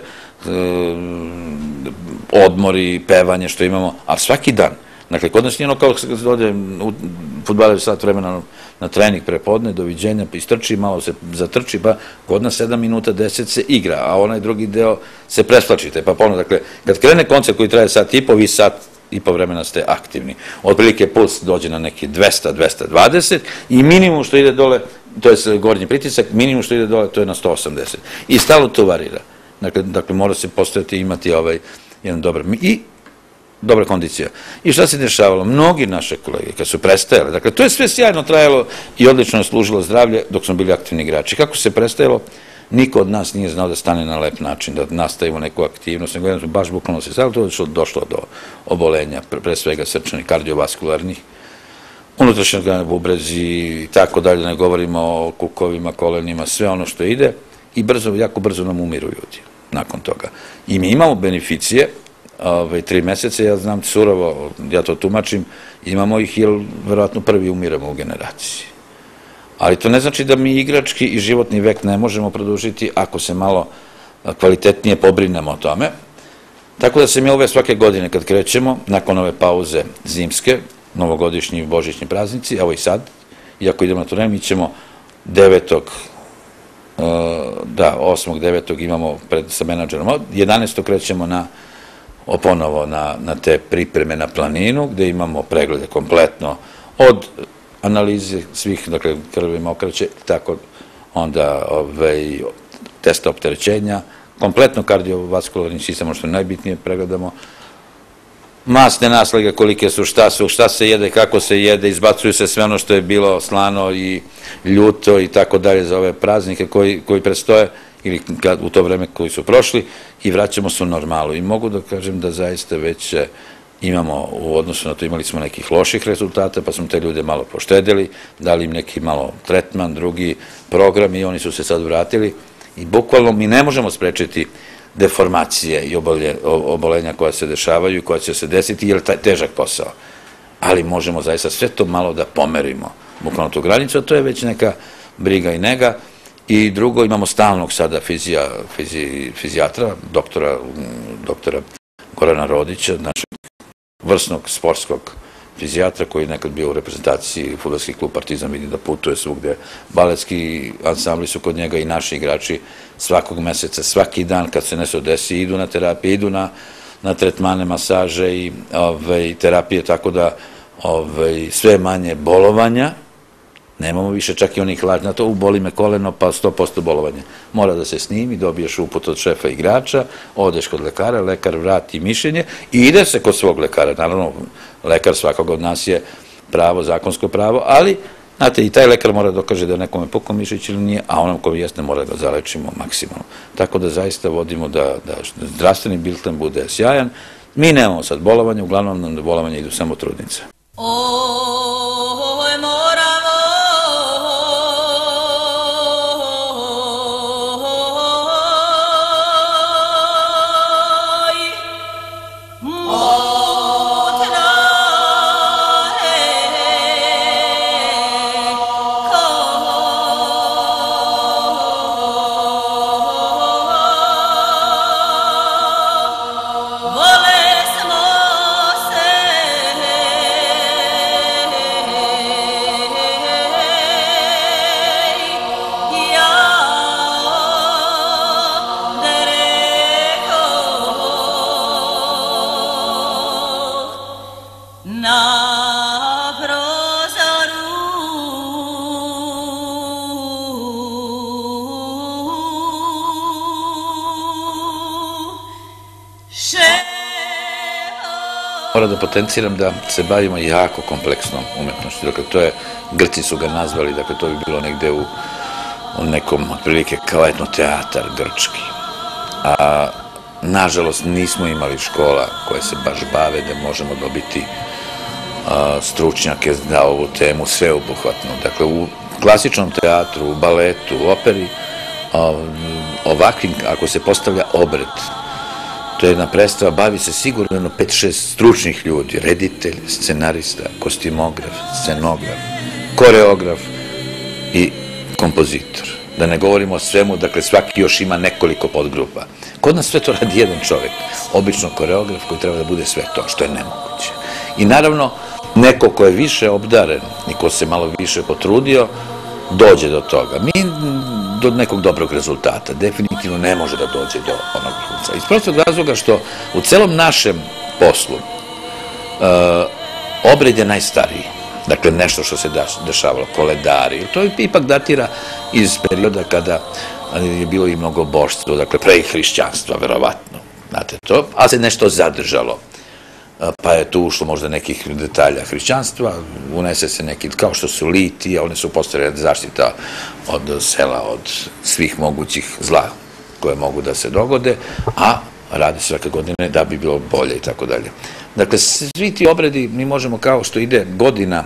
odmori, pevanje što imamo, ali svaki dan. Dakle, kod nas nije ono kao se ode u fudbaler sat vremena na trening prepodne, doviđenja, pa istrči, malo se zatrči, pa kod nas sedam minuta, deset se igra, a onaj drugi deo se presplačite, pa ponovno, dakle, kad krene koncert koji traje sat i po, vi sat i po vremena ste aktivni. Otprilike puls dođe na neki dvesta do dvesta dvadeset i minimum što ide dole, to je gornji pritisak, minimum što ide dole, to je na sto osamdeset. I stalno to varira. Dakle, mora se postojati i imati ovaj jedan dobar... I dobra kondicija. I šta se dešavalo? Mnogi naše kolege, kad su prestajali, dakle, to je sve sjajno trajalo i odlično je služilo zdravlje dok smo bili aktivni igrači. Kako se prestajalo, niko od nas nije znao da stane na lep način, da nastavimo neku aktivnost, nego jedno baš bukvalno se stavilo, to je došlo do obolenja, pre svega srčanih, kardiovaskularnih, unutrašnjeg bubrezi i tako dalje, ne govorimo o kukovima, kolenima, sve ono što ide i brzo, jako brzo nam umiru ljudi nakon toga. I mi imamo beneficije, tri meseca, ja znam surovo, ja to tumačim, imamo ih jer verovatno prvi umiramo u generaciji. Ali to ne znači da mi igrački i životni vek ne možemo produžiti ako se malo kvalitetnije pobrinemo o tome. Tako da se mi ove svake godine kad krećemo, nakon ove pauze zimske, novogodišnji i božićni praznici, evo i sad, iako idemo na turnej, mi ćemo devetog da, osmog devetog imamo sa menadžerom, jedanaestog krećemo na ponovo na te pripreme na planinu, gde imamo preglede kompletno od analize svih, dakle, krvi, mokraće, tako onda testa opterećenja, kompletno kardiovaskularni sistem, što je najbitnije, pregledamo, masne naslage, kolike su, šta su, šta se jede, kako se jede, izbacuju se sve ono što je bilo slano i ljuto i tako dalje za ove praznike koji predstoje, ili u to vreme koji su prošli i vraćamo se u normalu. I mogu da kažem da zaista već imamo, u odnosu na to imali smo nekih loših rezultata, pa smo te ljude malo poštedili, dali im neki malo tretman, drugi program i oni su se sad vratili. I bukvalno mi ne možemo sprečiti deformacije i obolenja koja se dešavaju i koja će se desiti, jer je težak posao. Ali možemo zaista sve to malo da pomerimo, bukvalno tu granicu, a to je već neka briga i nega. I drugo, imamo stalnog sada fizijatra, doktora Gorana Rodića, našeg vrsnog sportskog fizijatra koji je nekad bio u reprezentaciji, fudbalski klub Partizan, vidi da putuje svugde, baletski ansambli su kod njega i naši igrači svakog meseca, svaki dan kad se nešto desi, idu na terapije, idu na tretmane, masaže i terapije, tako da sve manje bolovanja. Nemamo više čak i onih lažnih, na to uboli me koleno pa sto posto bolovanje. Mora da se snimi, dobiješ uput od šefa igrača, odeš kod lekara, lekar vrati mišljenje i ide se kod svog lekara. Naravno, lekar svakog od nas je pravo, zakonsko pravo, ali, znate, i taj lekar mora dokaže da nekome pukao mišić ili nije, a onom koji jeste mora da zalečimo maksimalno. Tako da zaista vodimo da zdravstveni bilten bude sjajan. Mi nemamo sad bolovanje, uglavnom nam do bolovanja idu samo trudnice. Volesmo se na prozoru Moram da potenciram da se bavimo jako kompleksnom umetnošću. Dakle, to je, Grci su ga nazvali, dakle, to bi bilo negde u, u nekom, otprilike, kao etnoteatar grčki. A, nažalost, nismo imali škola koje se baš bave da možemo dobiti a, stručnjake za ovu temu sveobuhvatno. Dakle, u klasičnom teatru, u baletu, u operi, a, ovakvim, ako se postavlja obred, to je jedna predstava, bavi se sigurno jedno pet šest stručnih ljudi, reditelj, scenarista, kostimograf, scenograf, koreograf i kompozitor. Da ne govorimo o svemu, dakle svaki još ima nekoliko podgrupa. Kod nas sve to radi jedan čovjek, obično koreograf koji treba da bude sve to, što je nemoguće. I naravno, neko ko je više obdaren i ko se malo više potrudio, dođe do toga. Mi do nekog dobrog rezultata definitivno ne može da dođe do onog vrhunca. Iz prostog razloga što u celom našem poslu obred je najstariji. Dakle, nešto što se dešavalo, koledari. To ipak datira iz perioda kada je bilo i mnogo božstva, dakle, pre i hrišćanstva, verovatno. Znate to, ali se nešto zadržalo. Pa je tu ušlo možda nekih detalja hrišćanstva, unese se neki, kao što su litije, one su postavljene zaštita od sela, od svih mogućih zla koje mogu da se dogode, a radi svake godine da bi bilo bolje i tako dalje. Dakle, svi ti obredi, mi možemo kao što ide godina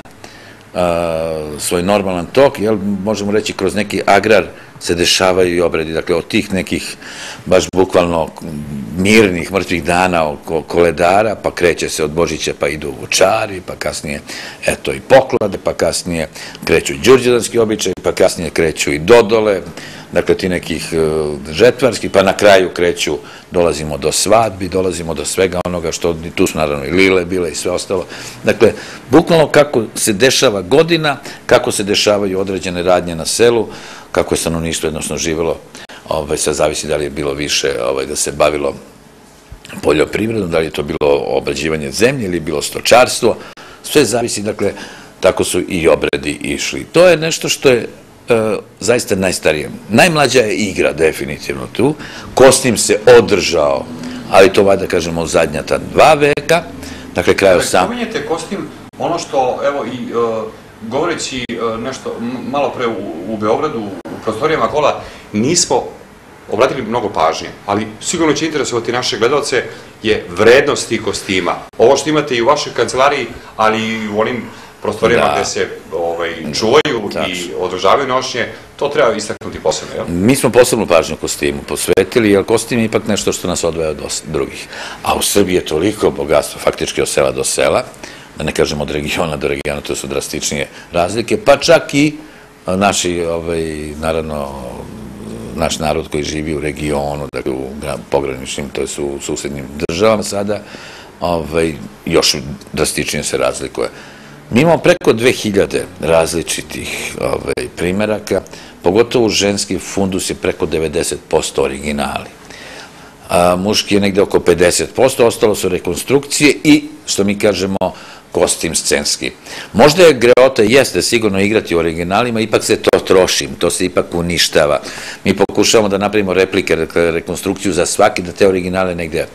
svoj normalan tok, jel, možemo reći kroz neki agrar se dešavaju i obredi, dakle od tih nekih baš bukvalno mirnih, mrtvih dana oko koledara, pa kreće se od Božića pa idu vučari, pa kasnije eto i poklade, pa kasnije kreću i đurđedanski običaj, pa kasnije kreću i dodole, dakle ti nekih žetvarskih, pa na kraju kreću, dolazimo do svadbi, dolazimo do svega onoga što, tu su naravno i lile bile i sve ostalo. Dakle, bukvalno kako se dešava godina, kako se dešavaju određene radnje na selu, kako je stanovništvo jednostavno živelo, sad zavisi da li je bilo više da se bavilo poljoprivredom, da li je to bilo obrađivanje zemlje ili je bilo stočarstvo, sve zavisi, dakle, tako su i obredi išli. To je nešto što je zaista najstarije. Najmlađa je igra, definitivno tu. Kostim se održao, ali to valjda kažemo u zadnja ta dva veka, dakle kraj osam... Spominjete kostim, ono što, evo i govoreći nešto malo pre u Beogradu, u prostorijama kola, nismo obratili mnogo pažnje, ali sigurno će interesovati naše gledalce, je vrednost tih kostima. Ovo što imate i u vašoj kancelariji, ali i u onim prostorijama gde se čuvaju i održavaju nošnje, to treba istaknuti posebno, jel? Mi smo posebnu pažnju kostimu posvetili, jer kostim je ipak nešto što nas odvaja od drugih. A u Srbiji je toliko bogatstvo, faktički od sela do sela, da ne kažem od regiona do regiona, to su drastičnije razlike, pa čak i naši, naravno, naš narod koji živi u regionu, dakle u pograničnim, to je u susednim državama sada, još drastičnije se razlikuje. Mi imamo preko dve hiljade različitih primeraka, pogotovo ženski fundus je preko devedeset posto originali. Muški je negde oko pedeset posto, ostalo su rekonstrukcije i, što mi kažemo, kostim scenski. Možda je greota, jeste sigurno igrati u originalima, ipak se to troši, to se ipak uništava. Mi pokušavamo da napravimo replike, rekonstrukciju za svaki, da te originale negde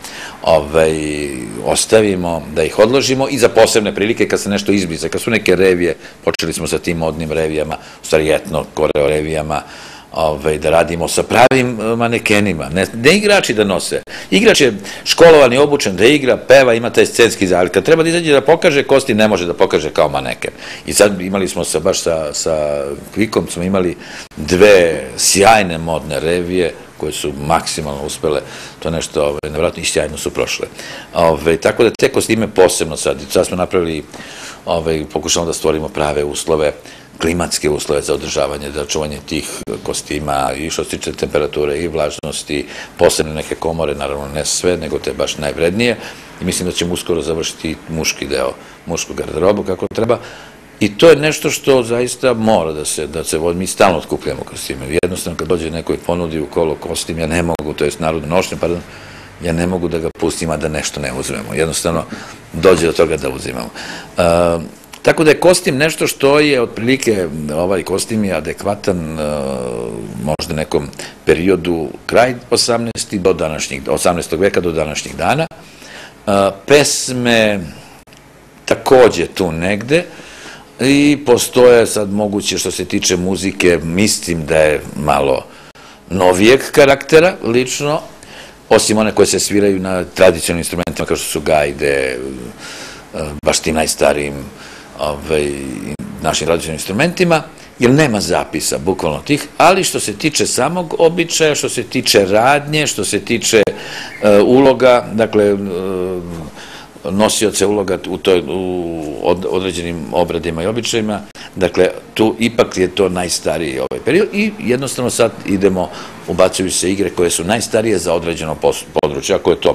ostavimo, da ih odložimo i za posebne prilike kad se nešto izbriza, kad su neke revije, počeli smo sa tim modnim revijama, u stvari etno koreo revijama, da radimo sa pravim manekenima, ne igrači da nose. Igrač je školovan i obučen da igra, peva, ima taj scenski zahvat. Kad treba da izađe da pokaže, Kosti ne može da pokaže kao maneken. I sad imali smo baš sa Kvikom, smo imali dve sjajne modne revije koje su maksimalno uspele, to nešto nevjerojatno i sjajno su prošle. Tako da te kostime posebno sad, sad smo napravili, pokušamo da stvorimo prave uslove, klimatske uslove za održavanje, za čuvanje tih kostima i što se tiče temperature i vlažnosti, posebno neke komore, naravno ne sve, nego te baš najvrednije. I mislim da ćemo uskoro završiti muški deo, mušku garderobu kako treba. I to je nešto što zaista mora da se, da se vodi, mi stalno otkupljamo kostime. Jednostavno kad dođe neko i ponudi u kolo kostim, ja ne mogu, to je narodno nošnje, pardon, ja ne mogu da ga pustim, a da nešto ne uzmemo. Jednostavno, dođe do toga da uzimamo. Tako da je kostim nešto što je otprilike, ovaj kostim je adekvatan možda nekom periodu kraj osamnaestog do današnjeg, osamnaestog veka do današnjih dana. Pesme takođe tu negde i postoje sad moguće što se tiče muzike, mislim da je malo novijeg karaktera, lično, osim one koje se sviraju na tradicionalnim instrumentima kao što su gajde, baš tim najstarijim našim tradicionalnim instrumentima, jer nema zapisa, bukvalno tih, ali što se tiče samog običaja, što se tiče radnje, što se tiče uloga, dakle, nosioce uloga u određenim obradima i običajima, dakle, tu ipak je to najstariji ovaj period i jednostavno sad idemo, ubacuju se igre koje su najstarije za određeno područje, ako je to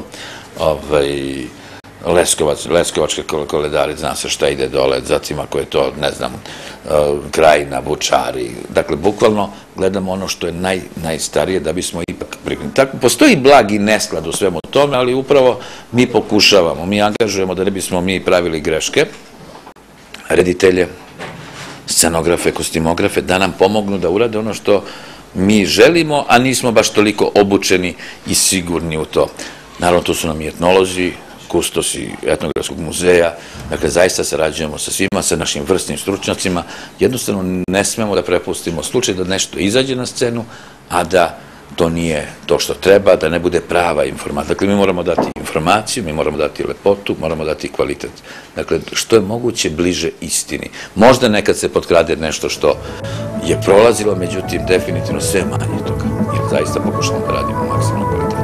Leskovačke koledari, zna se šta ide dole, zatim ako je to, ne znam, Krajina, Vučari, dakle, bukvalno gledamo ono što je najstarije da bismo ipak priklinili. Tako, postoji blagi nesklad u svemu tome, ali upravo mi pokušavamo, mi angažujemo da ne bismo mi pravili greške, reditelje, scenografe, kostimografe, da nam pomognu da urade ono što mi želimo, a nismo baš toliko obučeni i sigurni u to. Naravno, tu su nam i etnolozi, kustosi etnografskog muzeja, dakle, zaista sarađujemo sa svima, sa našim vrsnim stručnjacima, jednostavno ne smemo da prepustimo slučaj da nešto izađe na scenu, a da to nije to što treba, da ne bude prava informacija. Dakle, mi moramo dati informaciju, mi moramo dati lepotu, moramo dati kvalitet. Dakle, što je moguće bliže istini. Možda nekad se potkrade nešto što je prolazilo, međutim, definitivno sve manje toga, jer zaista pokušamo da radimo maksimalno kvalitetno.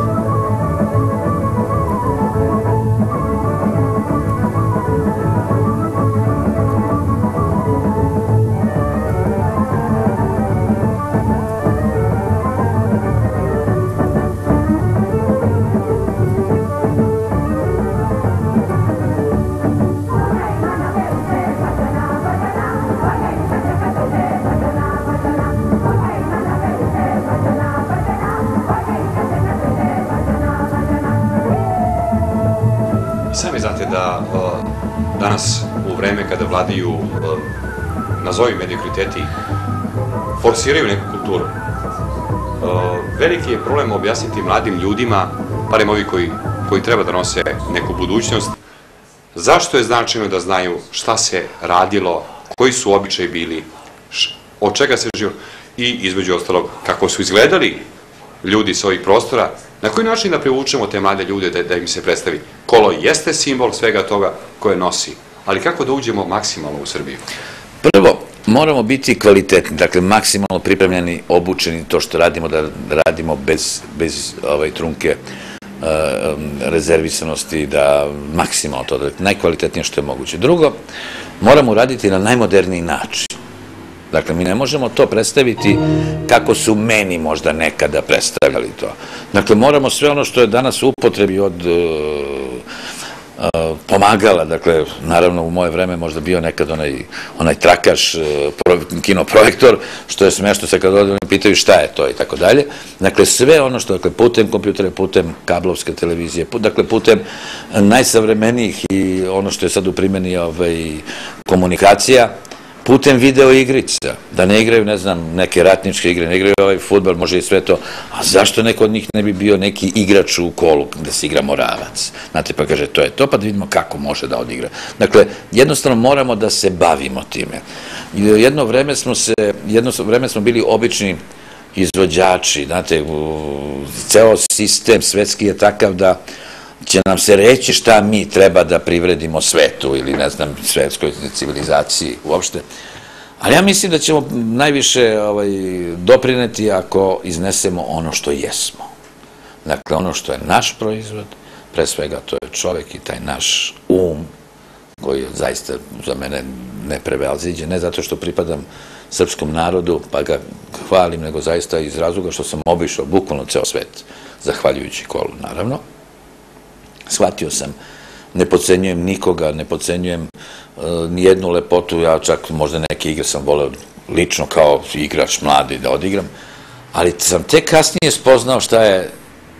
Sami znate da danas u vreme kada vladaju, nazovi mediokriteti, forsiraju neku kulturu. Veliki je problem objasniti mladim ljudima, barem ovi koji treba da nose neku budućnost, zašto je značajno da znaju šta se radilo, koji su običaji bili, od čega se živo i između ostalog kako su izgledali ljudi sa ovih prostora. Na koji način da privučemo te mlade ljude da im se predstavi? Kolo jeste simbol svega toga koje nosi, ali kako da uđemo maksimalno u Srbiju? Prvo, moramo biti kvalitetni, dakle maksimalno pripremljeni, obučeni, to što radimo, da radimo bez trunke rezervisanosti, da maksimalno to, da najkvalitetnije što je moguće. Drugo, moramo raditi na najmoderniji način. Dakle, mi ne možemo to predstaviti kako su meni možda nekada predstavljali to. Dakle, moramo sve ono što je danas u upotrebi od pomagala, dakle, naravno u moje vreme možda bio nekad onaj trakaš, kinoprojektor, što je smešno se kad ovdje pitaju šta je to i tako dalje. Dakle, sve ono što, dakle, putem kompjutera, putem kablovske televizije, dakle, putem najsavremenijih i ono što je sad u primjeni komunikacija, putem video igrica, da ne igraju, ne znam, neke ratničke igre, ne igraju ovaj fudbal, može i sve to, a zašto neko od njih ne bi bio neki igrač u kolu da se igra Moravac? Znate, pa kaže, to je to, pa da vidimo kako može da odigra. Dakle, jednostavno moramo da se bavimo time. Jedno vreme smo se, jedno vreme smo bili obični izvođači, znate, ceo sistem svetski je takav da će nam se reći šta mi treba da privredimo svetu ili, ne znam, svetskoj civilizaciji uopšte. Ali ja mislim da ćemo najviše doprineti ako iznesemo ono što jesmo. Dakle, ono što je naš proizvod, pre svega to je čovek i taj naš um, koji je zaista za mene neprevaziđen, ne zato što pripadam srpskom narodu, pa ga hvalim, nego zaista iz razloga što sam obišao bukvalno ceo svet, zahvaljujući Kolu, naravno. Shvatio sam, ne podcenjujem nikoga, ne podcenjujem nijednu lepotu, ja čak možda neke igre sam voleo lično kao igrač mladi da odigram, ali sam tek kasnije spoznao šta je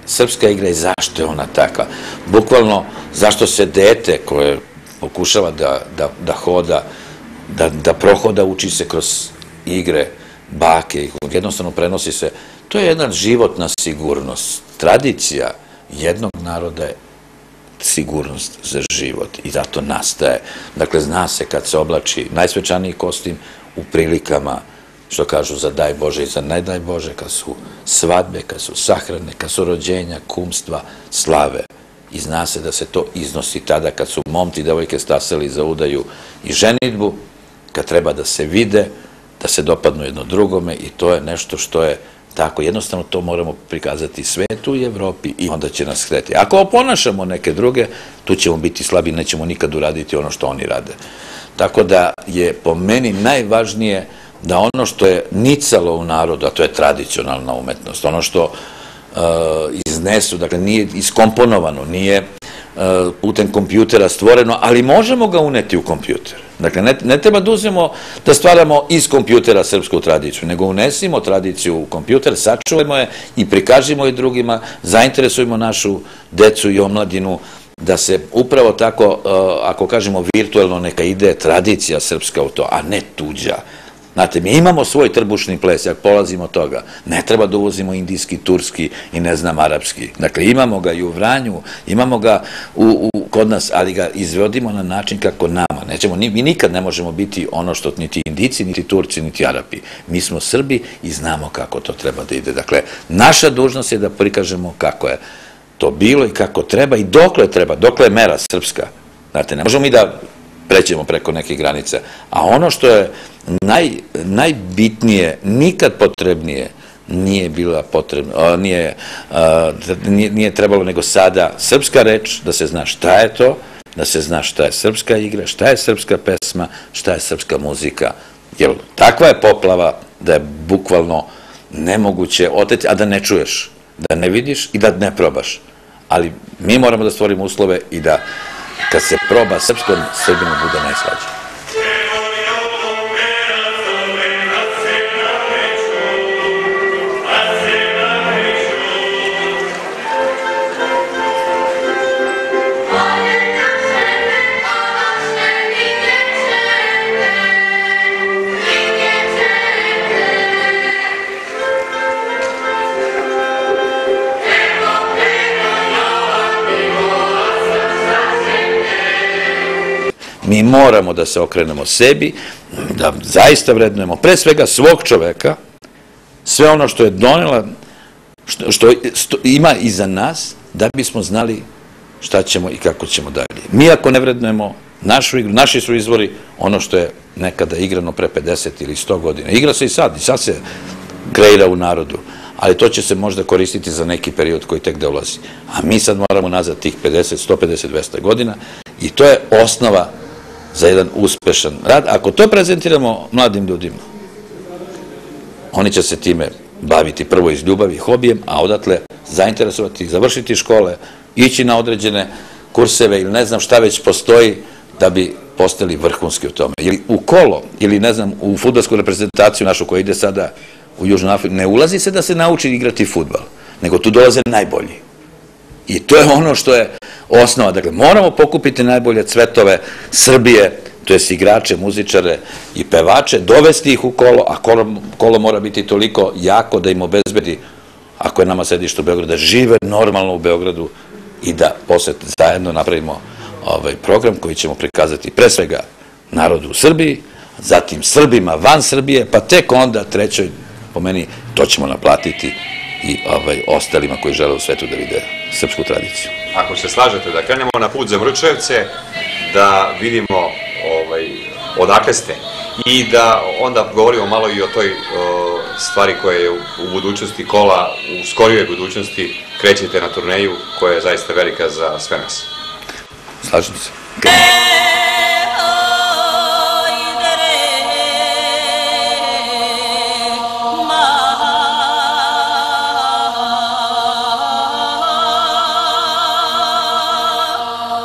srpska igra i zašto je ona takva. Bukvalno, zašto se dete koje pokušava da, da, da hoda, da, da prohoda, uči se kroz igre, bake, jednostavno prenosi se. To je jedna životna sigurnost. Tradicija jednog naroda je sigurnost za život i zato nastaje. Dakle, zna se kad se oblači najsvečaniji kostim u prilikama, što kažu, za daj Bože i za ne daj Bože, kad su svadbe, kad su sahrane, kad su rođenja, kumstva, slave. I zna se da se to iznosi tada kad su momci i devojke stasali za udaju i ženidbu, kad treba da se vide, da se dopadnu jedno drugome i to je nešto što je tako. Jednostavno to moramo prikazati svetu i Evropi i onda će nas hteti. Ako oponašamo neke druge, tu ćemo biti slabi, nećemo nikad uraditi ono što oni rade. Tako da je po meni najvažnije da ono što je nicalo u narodu, a to je tradicionalna umetnost, ono što iznesu, dakle nije iskomponovano, nije putem kompjutera stvoreno, ali možemo ga uneti u kompjuter. Dakle, ne, ne treba da uzmemo da stvaramo iz kompjutera srpsku tradiciju, nego unesimo tradiciju u kompjuter, sačuvajmo je i prikažimo je drugima, zainteresujemo našu decu i omladinu da se upravo tako, ako kažemo virtualno, neka ide tradicija srpska u to, a ne tuđa. Znate, mi imamo svoj trbušni ples, jak polazimo od toga. Ne treba da uvozimo indijski, turski i ne znam arapski. Dakle, imamo ga i u Vranju, imamo ga u, u, kod nas, ali ga izvodimo na način kako nama. Nećemo, mi nikad ne možemo biti ono što niti Indijci, niti Turci, niti Arapi. Mi smo Srbi i znamo kako to treba da ide. Dakle, naša dužnost je da prikažemo kako je to bilo i kako treba i dokle treba, dokle je mera srpska. Znate, ne možemo mi da prećemo preko neke granice. A ono što je naj, najbitnije, nikad potrebnije, nije bila potrebna, nije, nije, nije trebalo nego sada srpska reč, da se zna šta je to, da se zna šta je srpska igra, šta je srpska pesma, šta je srpska muzika. Jer takva je poplava da je bukvalno nemoguće oteti, a da ne čuješ, da ne vidiš i da ne probaš. Ali mi moramo da stvorimo uslove i da kad se proba srpskom, Srbinu bude najslađe. Mi moramo da se okrenemo sebi, da zaista vrednujemo pre svega svog čoveka, sve ono što je donela, što, što, što ima iza nas, da bismo znali šta ćemo i kako ćemo dalje. Mi ako ne vrednujemo našu igru, naši su izvori ono što je nekada igrano pre pedeset ili sto godina. Igra se i sad, i sad se kreira u narodu, ali to će se možda koristiti za neki period koji tek da ulazi. A mi sad moramo nazad tih pedeset, sto pedeset, dvesta godina i to je osnova za jedan uspešan rad. Ako to prezentiramo mladim ljudima, oni će se time baviti prvo iz ljubavi, hobijem, a odatle zainteresovati, završiti škole, ići na određene kurseve ili ne znam šta već postoji da bi postali vrhunski u tome. Ili u kolo, ili ne znam, u fudbalsku reprezentaciju našu koja ide sada u Južnu Afriku, ne ulazi se da se nauči igrati fudbal, nego tu dolaze najbolji. I to je ono što je osnova. Dakle, moramo pokupiti najbolje cvetove Srbije, to jest igrače, muzičare i pevače, dovesti ih u kolo, a kolo, kolo mora biti toliko jako da im obezbedi, ako je nama sedište u Beogradu, da žive normalno u Beogradu i da posle zajedno napravimo ovaj program koji ćemo prikazati pre svega narodu u Srbiji, zatim Srbima van Srbije, pa tek onda trećoj, po meni, to ćemo naplatiti i ovaj, ostalima koji žele u svetu da vide srpsku tradiciju. Ako se slažete da krenemo na put za Vrčevce, da vidimo ovaj, odakle ste i da onda govorimo malo i o toj o, stvari koja je u, u budućnosti kola, u skorijoj budućnosti krećete na turneju koja je zaista velika za sve nas. Slažem se. Krenemo.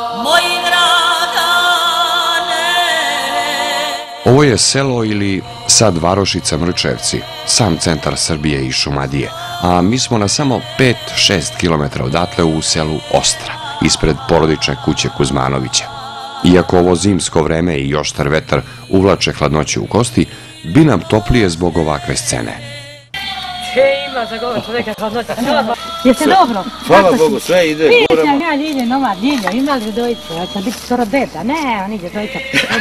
Ovo je selo ili Sad Varošica Mrčevci, sam centar Srbije i Šumadije, a mi smo na samo pet do šest kilometara odatle u selu Ostra, ispred porodične kuće Kuzmanovića. Iako ovo zimsko vreme i oštar vetar uvlače hladnoće u kosti, bi nam toplije zbog ovakve scene. Ima za govor čoveka hladnoća. Jeste dobro? Hvala Bogu, sve ide. Vidite, ja Ljilje, nova Ljilja, imali vi dojice, ja će biti skoro deda. Ne, on ide dojica.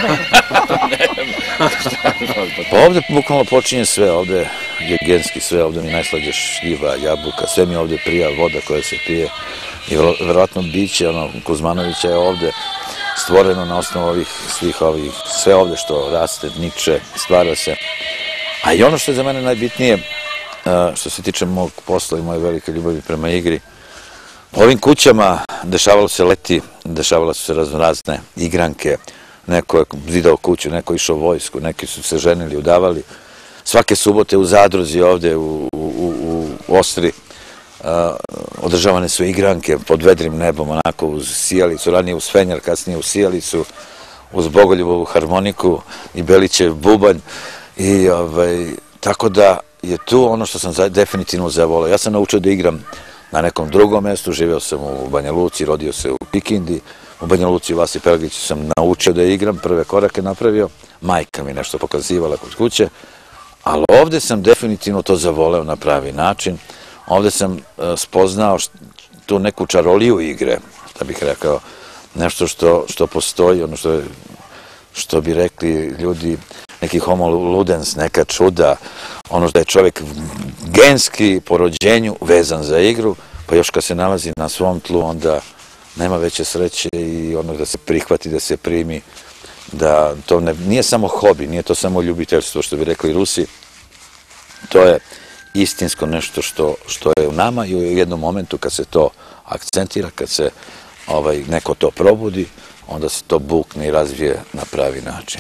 Pa ovde bukvalno počinje sve, ovde je genski sve, ovde mi najslađe šljiva, jabuka, sve mi ovde prija, voda koja se pije. I verovatno biće, ono, Kuzmanovića je ovde stvoreno na osnovu ovih, svih ovih, sve ovde što raste, niče, stvara se. A i ono što je za mene najbitnije, što se tiče mog posla i moje velike ljubavi prema igri, u ovim kućama dešavalo se leti, dešavalo su se raznorazne igranke, neko je zidao kuću, neko je išao u vojsku, neki su se ženili, udavali. Svake subote u Zadruzi ovde u, u, u Ostri održavane su igranke pod vedrim nebom, onako uz sijalicu, ranije uz fenjer, kasnije uz sijalicu, uz Bogoljubovu harmoniku i Belićev bubanj. I ovaj, tako da je tu ono što sam definitivno zavolao. Ja sam naučio da igram na nekom drugom mestu, živeo sam u Banja Luci, rodio se u Kikindi, u Banja Luci u Vasi Pelagiću sam naučio da igram, prve korake napravio, majka mi nešto pokazivala kod kuće, ali ovde sam definitivno to zavoleo na pravi način. Ovde sam spoznao tu neku čaroliju igre, da bih rekao, nešto što, što postoji, ono što, je, što bi rekli ljudi, neki homo ludens, neka čuda, ono da je čovjek genski po rođenju vezan za igru, pa još kad se nalazi na svom tlu, onda nema veće sreće i ono da se prihvati, da se primi, da to ne, nije samo hobi, nije to samo ljubiteljstvo, što bi rekli Rusi, to je istinsko nešto što, što je u nama i u jednom momentu kad se to akcentira, kad se ovaj, neko to probudi, onda se to bukne i razvije na pravi način.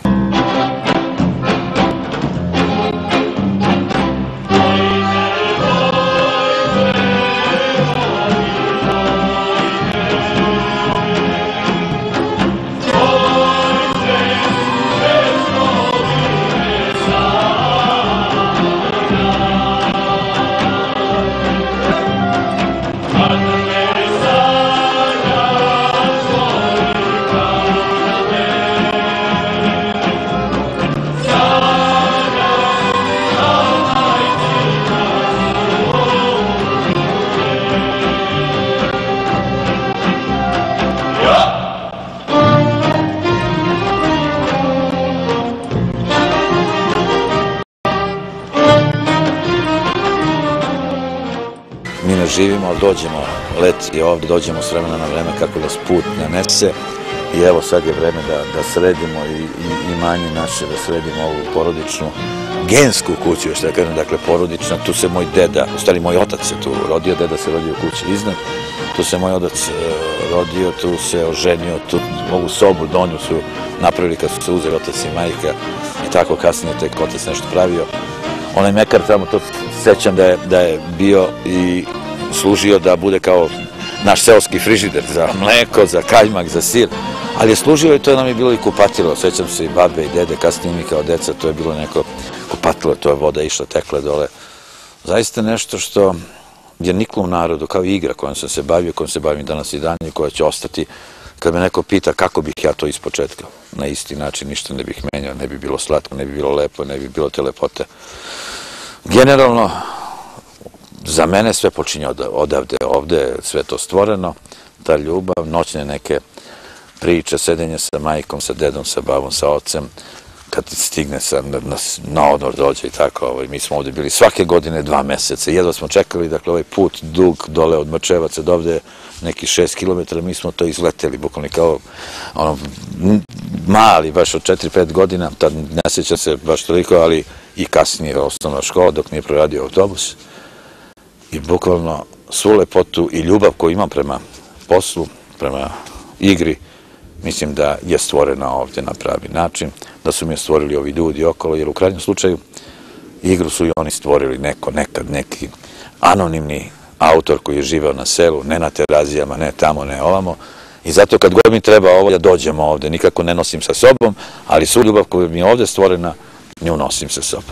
Mi ne živimo, ali dođemo, leti ovde, dođemo s vremena na vreme kako nas put nanese i evo sad je vreme da, da sredimo i, i imanje naše, da sredimo ovu porodičnu, gensku kuću, još da kažem, dakle porodična, tu se moj deda, u stvari moj otac se tu rodio, deda se rodio u kući iznad, tu se moj otac rodio, tu se oženio, tu ovu sobu, donju su napravili kad su se uzeli otac i majka i tako kasnije tek otac nešto pravio. Onaj mekar tamo, to sećam da je, da je bio i služio da bude kao naš seoski frižider za mleko, za kajmak, za sir, ali je služio i to nam je bilo i kupatilo. Sećam se i babe i dede, kasnije mi kao deca, to je bilo neko kupatilo, to je voda išla, tekla dole. Zaista nešto što je niklo u narodu, kao igra kojom sam se bavio, kojom se bavim danas i dan i koja će ostati. Kad me neko pita kako bih ja to ispočetka, na isti način ništa ne bih menjao, ne bi bilo slatko, ne bi bilo lepo, ne bi bilo te lepote. Generalno, za mene sve počinje odavde, ovde je sve to stvoreno, ta ljubav, noćne neke priče, sedenje sa majkom, sa dedom, sa babom, sa ocem, kad stigne sa, na, na odmor dođe i tako, ovaj, mi smo ovde bili svake godine dva meseca, jedva smo čekali, dakle ovaj put dug dole od Mrčevaca do ovde neki šest kilometara, mi smo to izleteli, bukvalno kao ono, mali, baš od četiri pet godina, tad ne sjeća se baš toliko, ali i kasnije osnovna škola dok nije proradio autobus. I bukvalno svu lepotu i ljubav koju imam prema poslu, prema igri, mislim da je stvorena ovde na pravi način, da su mi je stvorili ovi ljudi okolo, jer u krajnjem slučaju igru su i oni stvorili neko, nekad, neki anonimni autor koji je živeo na selu, ne na Terazijama, ne tamo, ne ovamo. I zato kad god mi treba ovo, ja dođem ovde, nikako ne nosim sa sobom, ali svu ljubav koja mi je ovde stvorena, nju nosim sa sobom.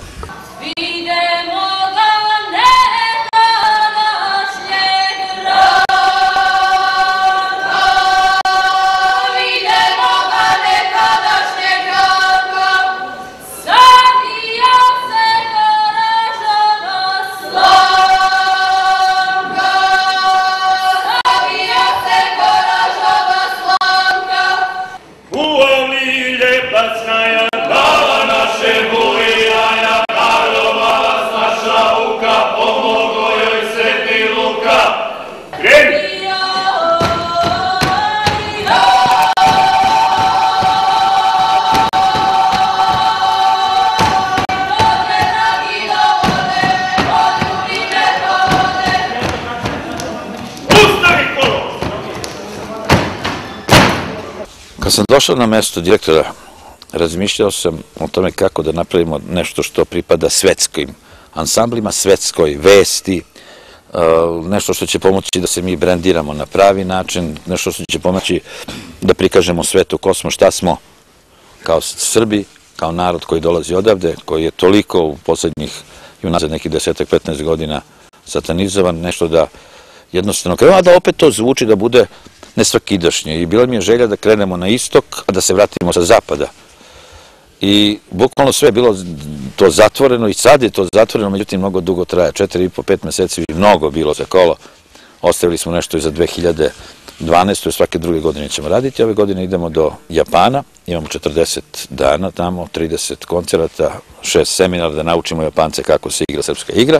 Kad sam došao na mesto direktora, razmišljao sam o tome kako da napravimo nešto što pripada svetskim ansamblima, svetskoj vesti, nešto što će pomoći da se mi brendiramo na pravi način, nešto što će pomoći da prikažemo svetu ko smo, šta smo kao Srbi, kao narod koji dolazi odavde, koji je toliko u poslednjih i unazad nekih desetak, petnaest godina satanizovan, nešto da jednostavno krenu, a da opet to zvuči da bude nesvakidašnje. I bila mi je želja da krenemo na istok, a da se vratimo sa zapada. I bukvalno sve je bilo to zatvoreno i sad je to zatvoreno, međutim mnogo dugo traje, četiri i po, pet meseci bi mnogo bilo za kolo. Ostavili smo nešto i za dve hiljade dvanaestu. svake druge godine ćemo raditi. Ove godine idemo do Japana, imamo četrdeset dana tamo, trideset koncerata, šest seminara da naučimo Japance kako se igra srpska igra.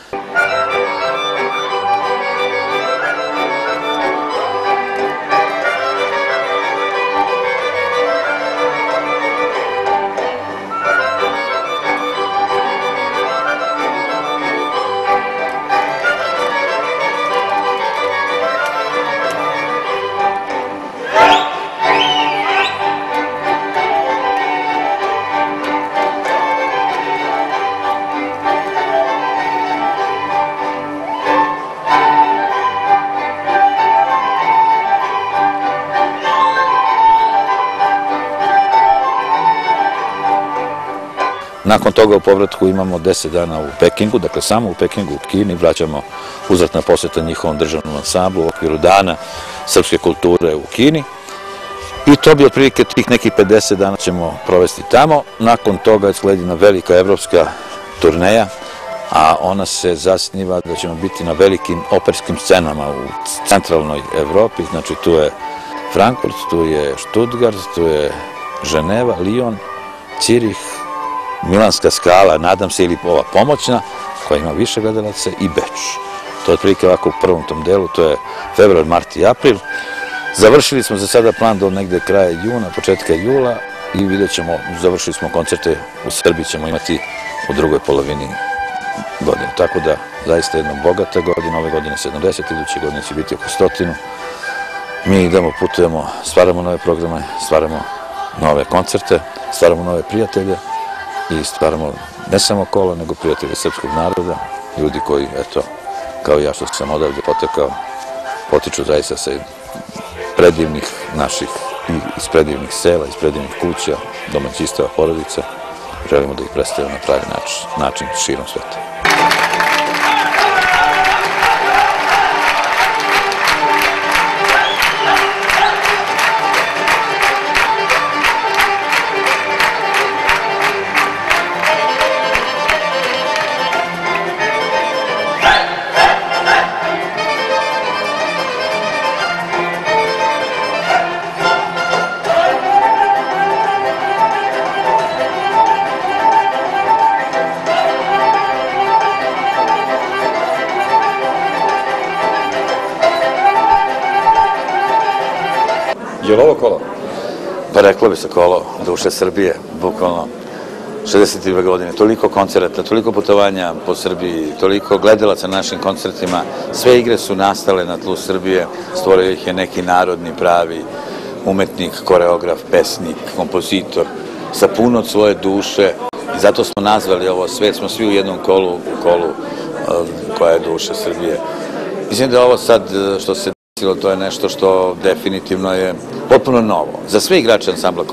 Nakon toga u povratku imamo deset dana u Pekingu, dakle samo u Pekingu, u Kini, vraćamo uzvratna poseta njihovom državnom ansamblu u okviru dana srpske kulture u Kini. I to bi otprilike tih nekih pedeset dana ćemo provesti tamo. Nakon toga sledi jedna velika evropska turneja, a ona se zasniva da ćemo biti na velikim operskim scenama u centralnoj Evropi. Znači tu je Frankfurt, tu je Stuttgart, tu je Ženeva, Lyon, Cirih, Milanska skala, nadam se, ili ova pomoćna, koja ima više gledalaca, i Beč. To je otprilike ovako u prvom tom delu, to je februar, mart i april. Završili smo za sada plan do negde kraja juna, početka jula i vidjet ćemo, završili smo koncerte u Srbiji, ćemo imati u drugoj polovini godine. Tako da, zaista jedna bogata godina, ove godine sedamdeset, iduće godine će biti oko stotinu. Mi idemo, putujemo, stvaramo nove programe, stvaramo nove koncerte, stvaramo nove prijatelje i stvaramo ne samo kola, nego prijatelje srpskog naroda, ljudi koji, eto, kao ja što sam odavde potekao, potiču zaista sa predivnih naših, iz predivnih sela, iz predivnih kuća, domaćistava, porodica. Želimo da ih predstavimo na pravi način širom sveta. Je li ovo kolo? Pa reklo bi se kolo duše Srbije, bukvalno šezdeset dve godine, toliko koncerata, toliko putovanja po Srbiji, toliko gledalaca na našim koncertima, sve igre su nastale na tlu Srbije, stvorio ih je neki narodni pravi umetnik, koreograf, pesnik, kompozitor, sa puno od svoje duše i zato smo nazvali ovo svet, smo svi u jednom kolu, u kolu koja je duša Srbije. Mislim da ovo sad što se desilo, to je nešto što definitivno je potpuno novo za sve igrače ansambla Kolo.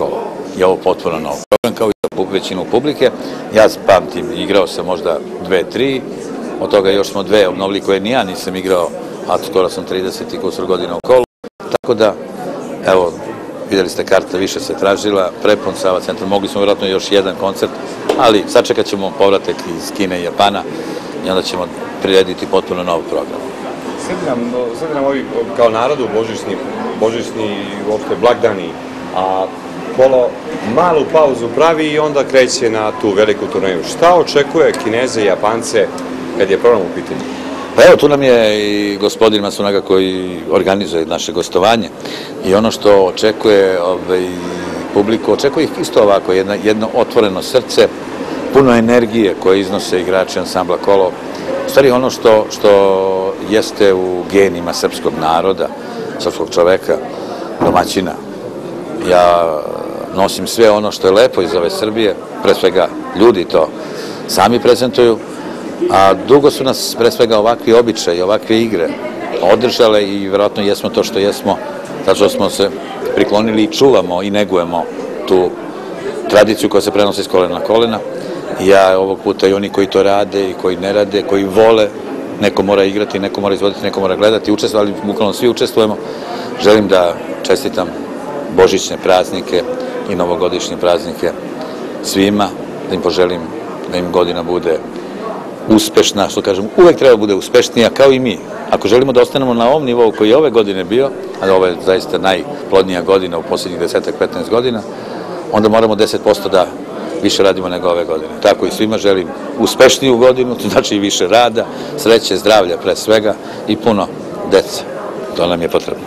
je ovo potpuno nov program, kao i za većinu publike. Ja pamtim, igrao sam možda dve, tri, od toga još smo dve obnovili koje ni ja nisam igrao, a skoro sam trideset i kusur godina u kolu. Tako da, evo, vidjeli ste, karta više se tražila, prepun Sava centar, mogli smo vjerojatno još jedan koncert, ali sačekat ćemo povratak iz Kine i Japana i onda ćemo prirediti potpuno nov program. Sada nam ovi kao narodu božićni, božićni uopšte blagdani, a kolo malu pauzu pravi i onda kreće na tu veliku turneju. Šta očekuje Kineze i Japance kad je program u pitanju? Pa evo, tu nam je i gospodin Masunaga koji organizuje naše gostovanje i ono što očekuje ovaj, publiku, očekuje ih isto ovako, jedno, jedno otvoreno srce, puno energije koje iznose igrači ansambla Kolo. U stvari ono što, što jeste u genima srpskog naroda, srpskog čoveka, domaćina. Ja nosim sve ono što je lepo iz ove Srbije, pre svega ljudi to sami prezentuju, a dugo su nas pre svega ovakvi običaji, ovakve igre održale i vjerojatno jesmo to što jesmo, zato što smo se priklonili i čuvamo i negujemo tu tradiciju koja se prenosi s kolena na kolena. Ja ovog puta i oni koji to rade i koji ne rade, koji vole, neko mora igrati, neko mora izvoditi, neko mora gledati, učestvovati, ali bukvalno svi učestvujemo. Želim da čestitam božićne praznike i novogodišnje praznike svima, da im poželim da im godina bude uspešna, što kažem, uvek treba bude uspešnija, kao i mi. Ako želimo da ostanemo na ovom nivou koji je ove godine bio, a ovo je zaista najplodnija godina u posljednjih deset do petnaest godina, onda moramo deset posto da više radimo nego ove godine. Tako i svima želim uspešniju godinu, to znači i više rada, sreće, zdravlja pre svega i puno dece. To nam je potrebno.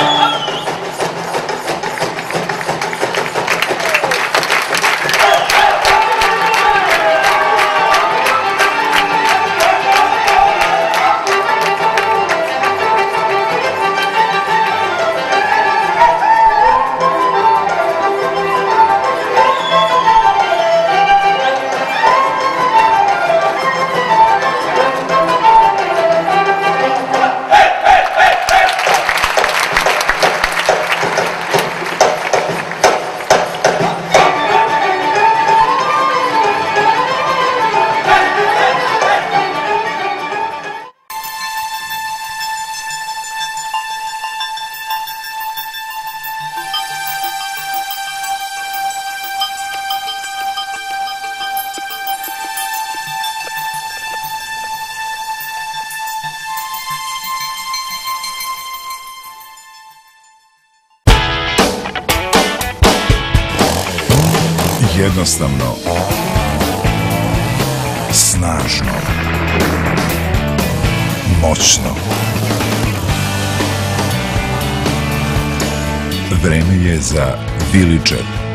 Jednostavno, snažno, moćno. Vreme je za Viličar.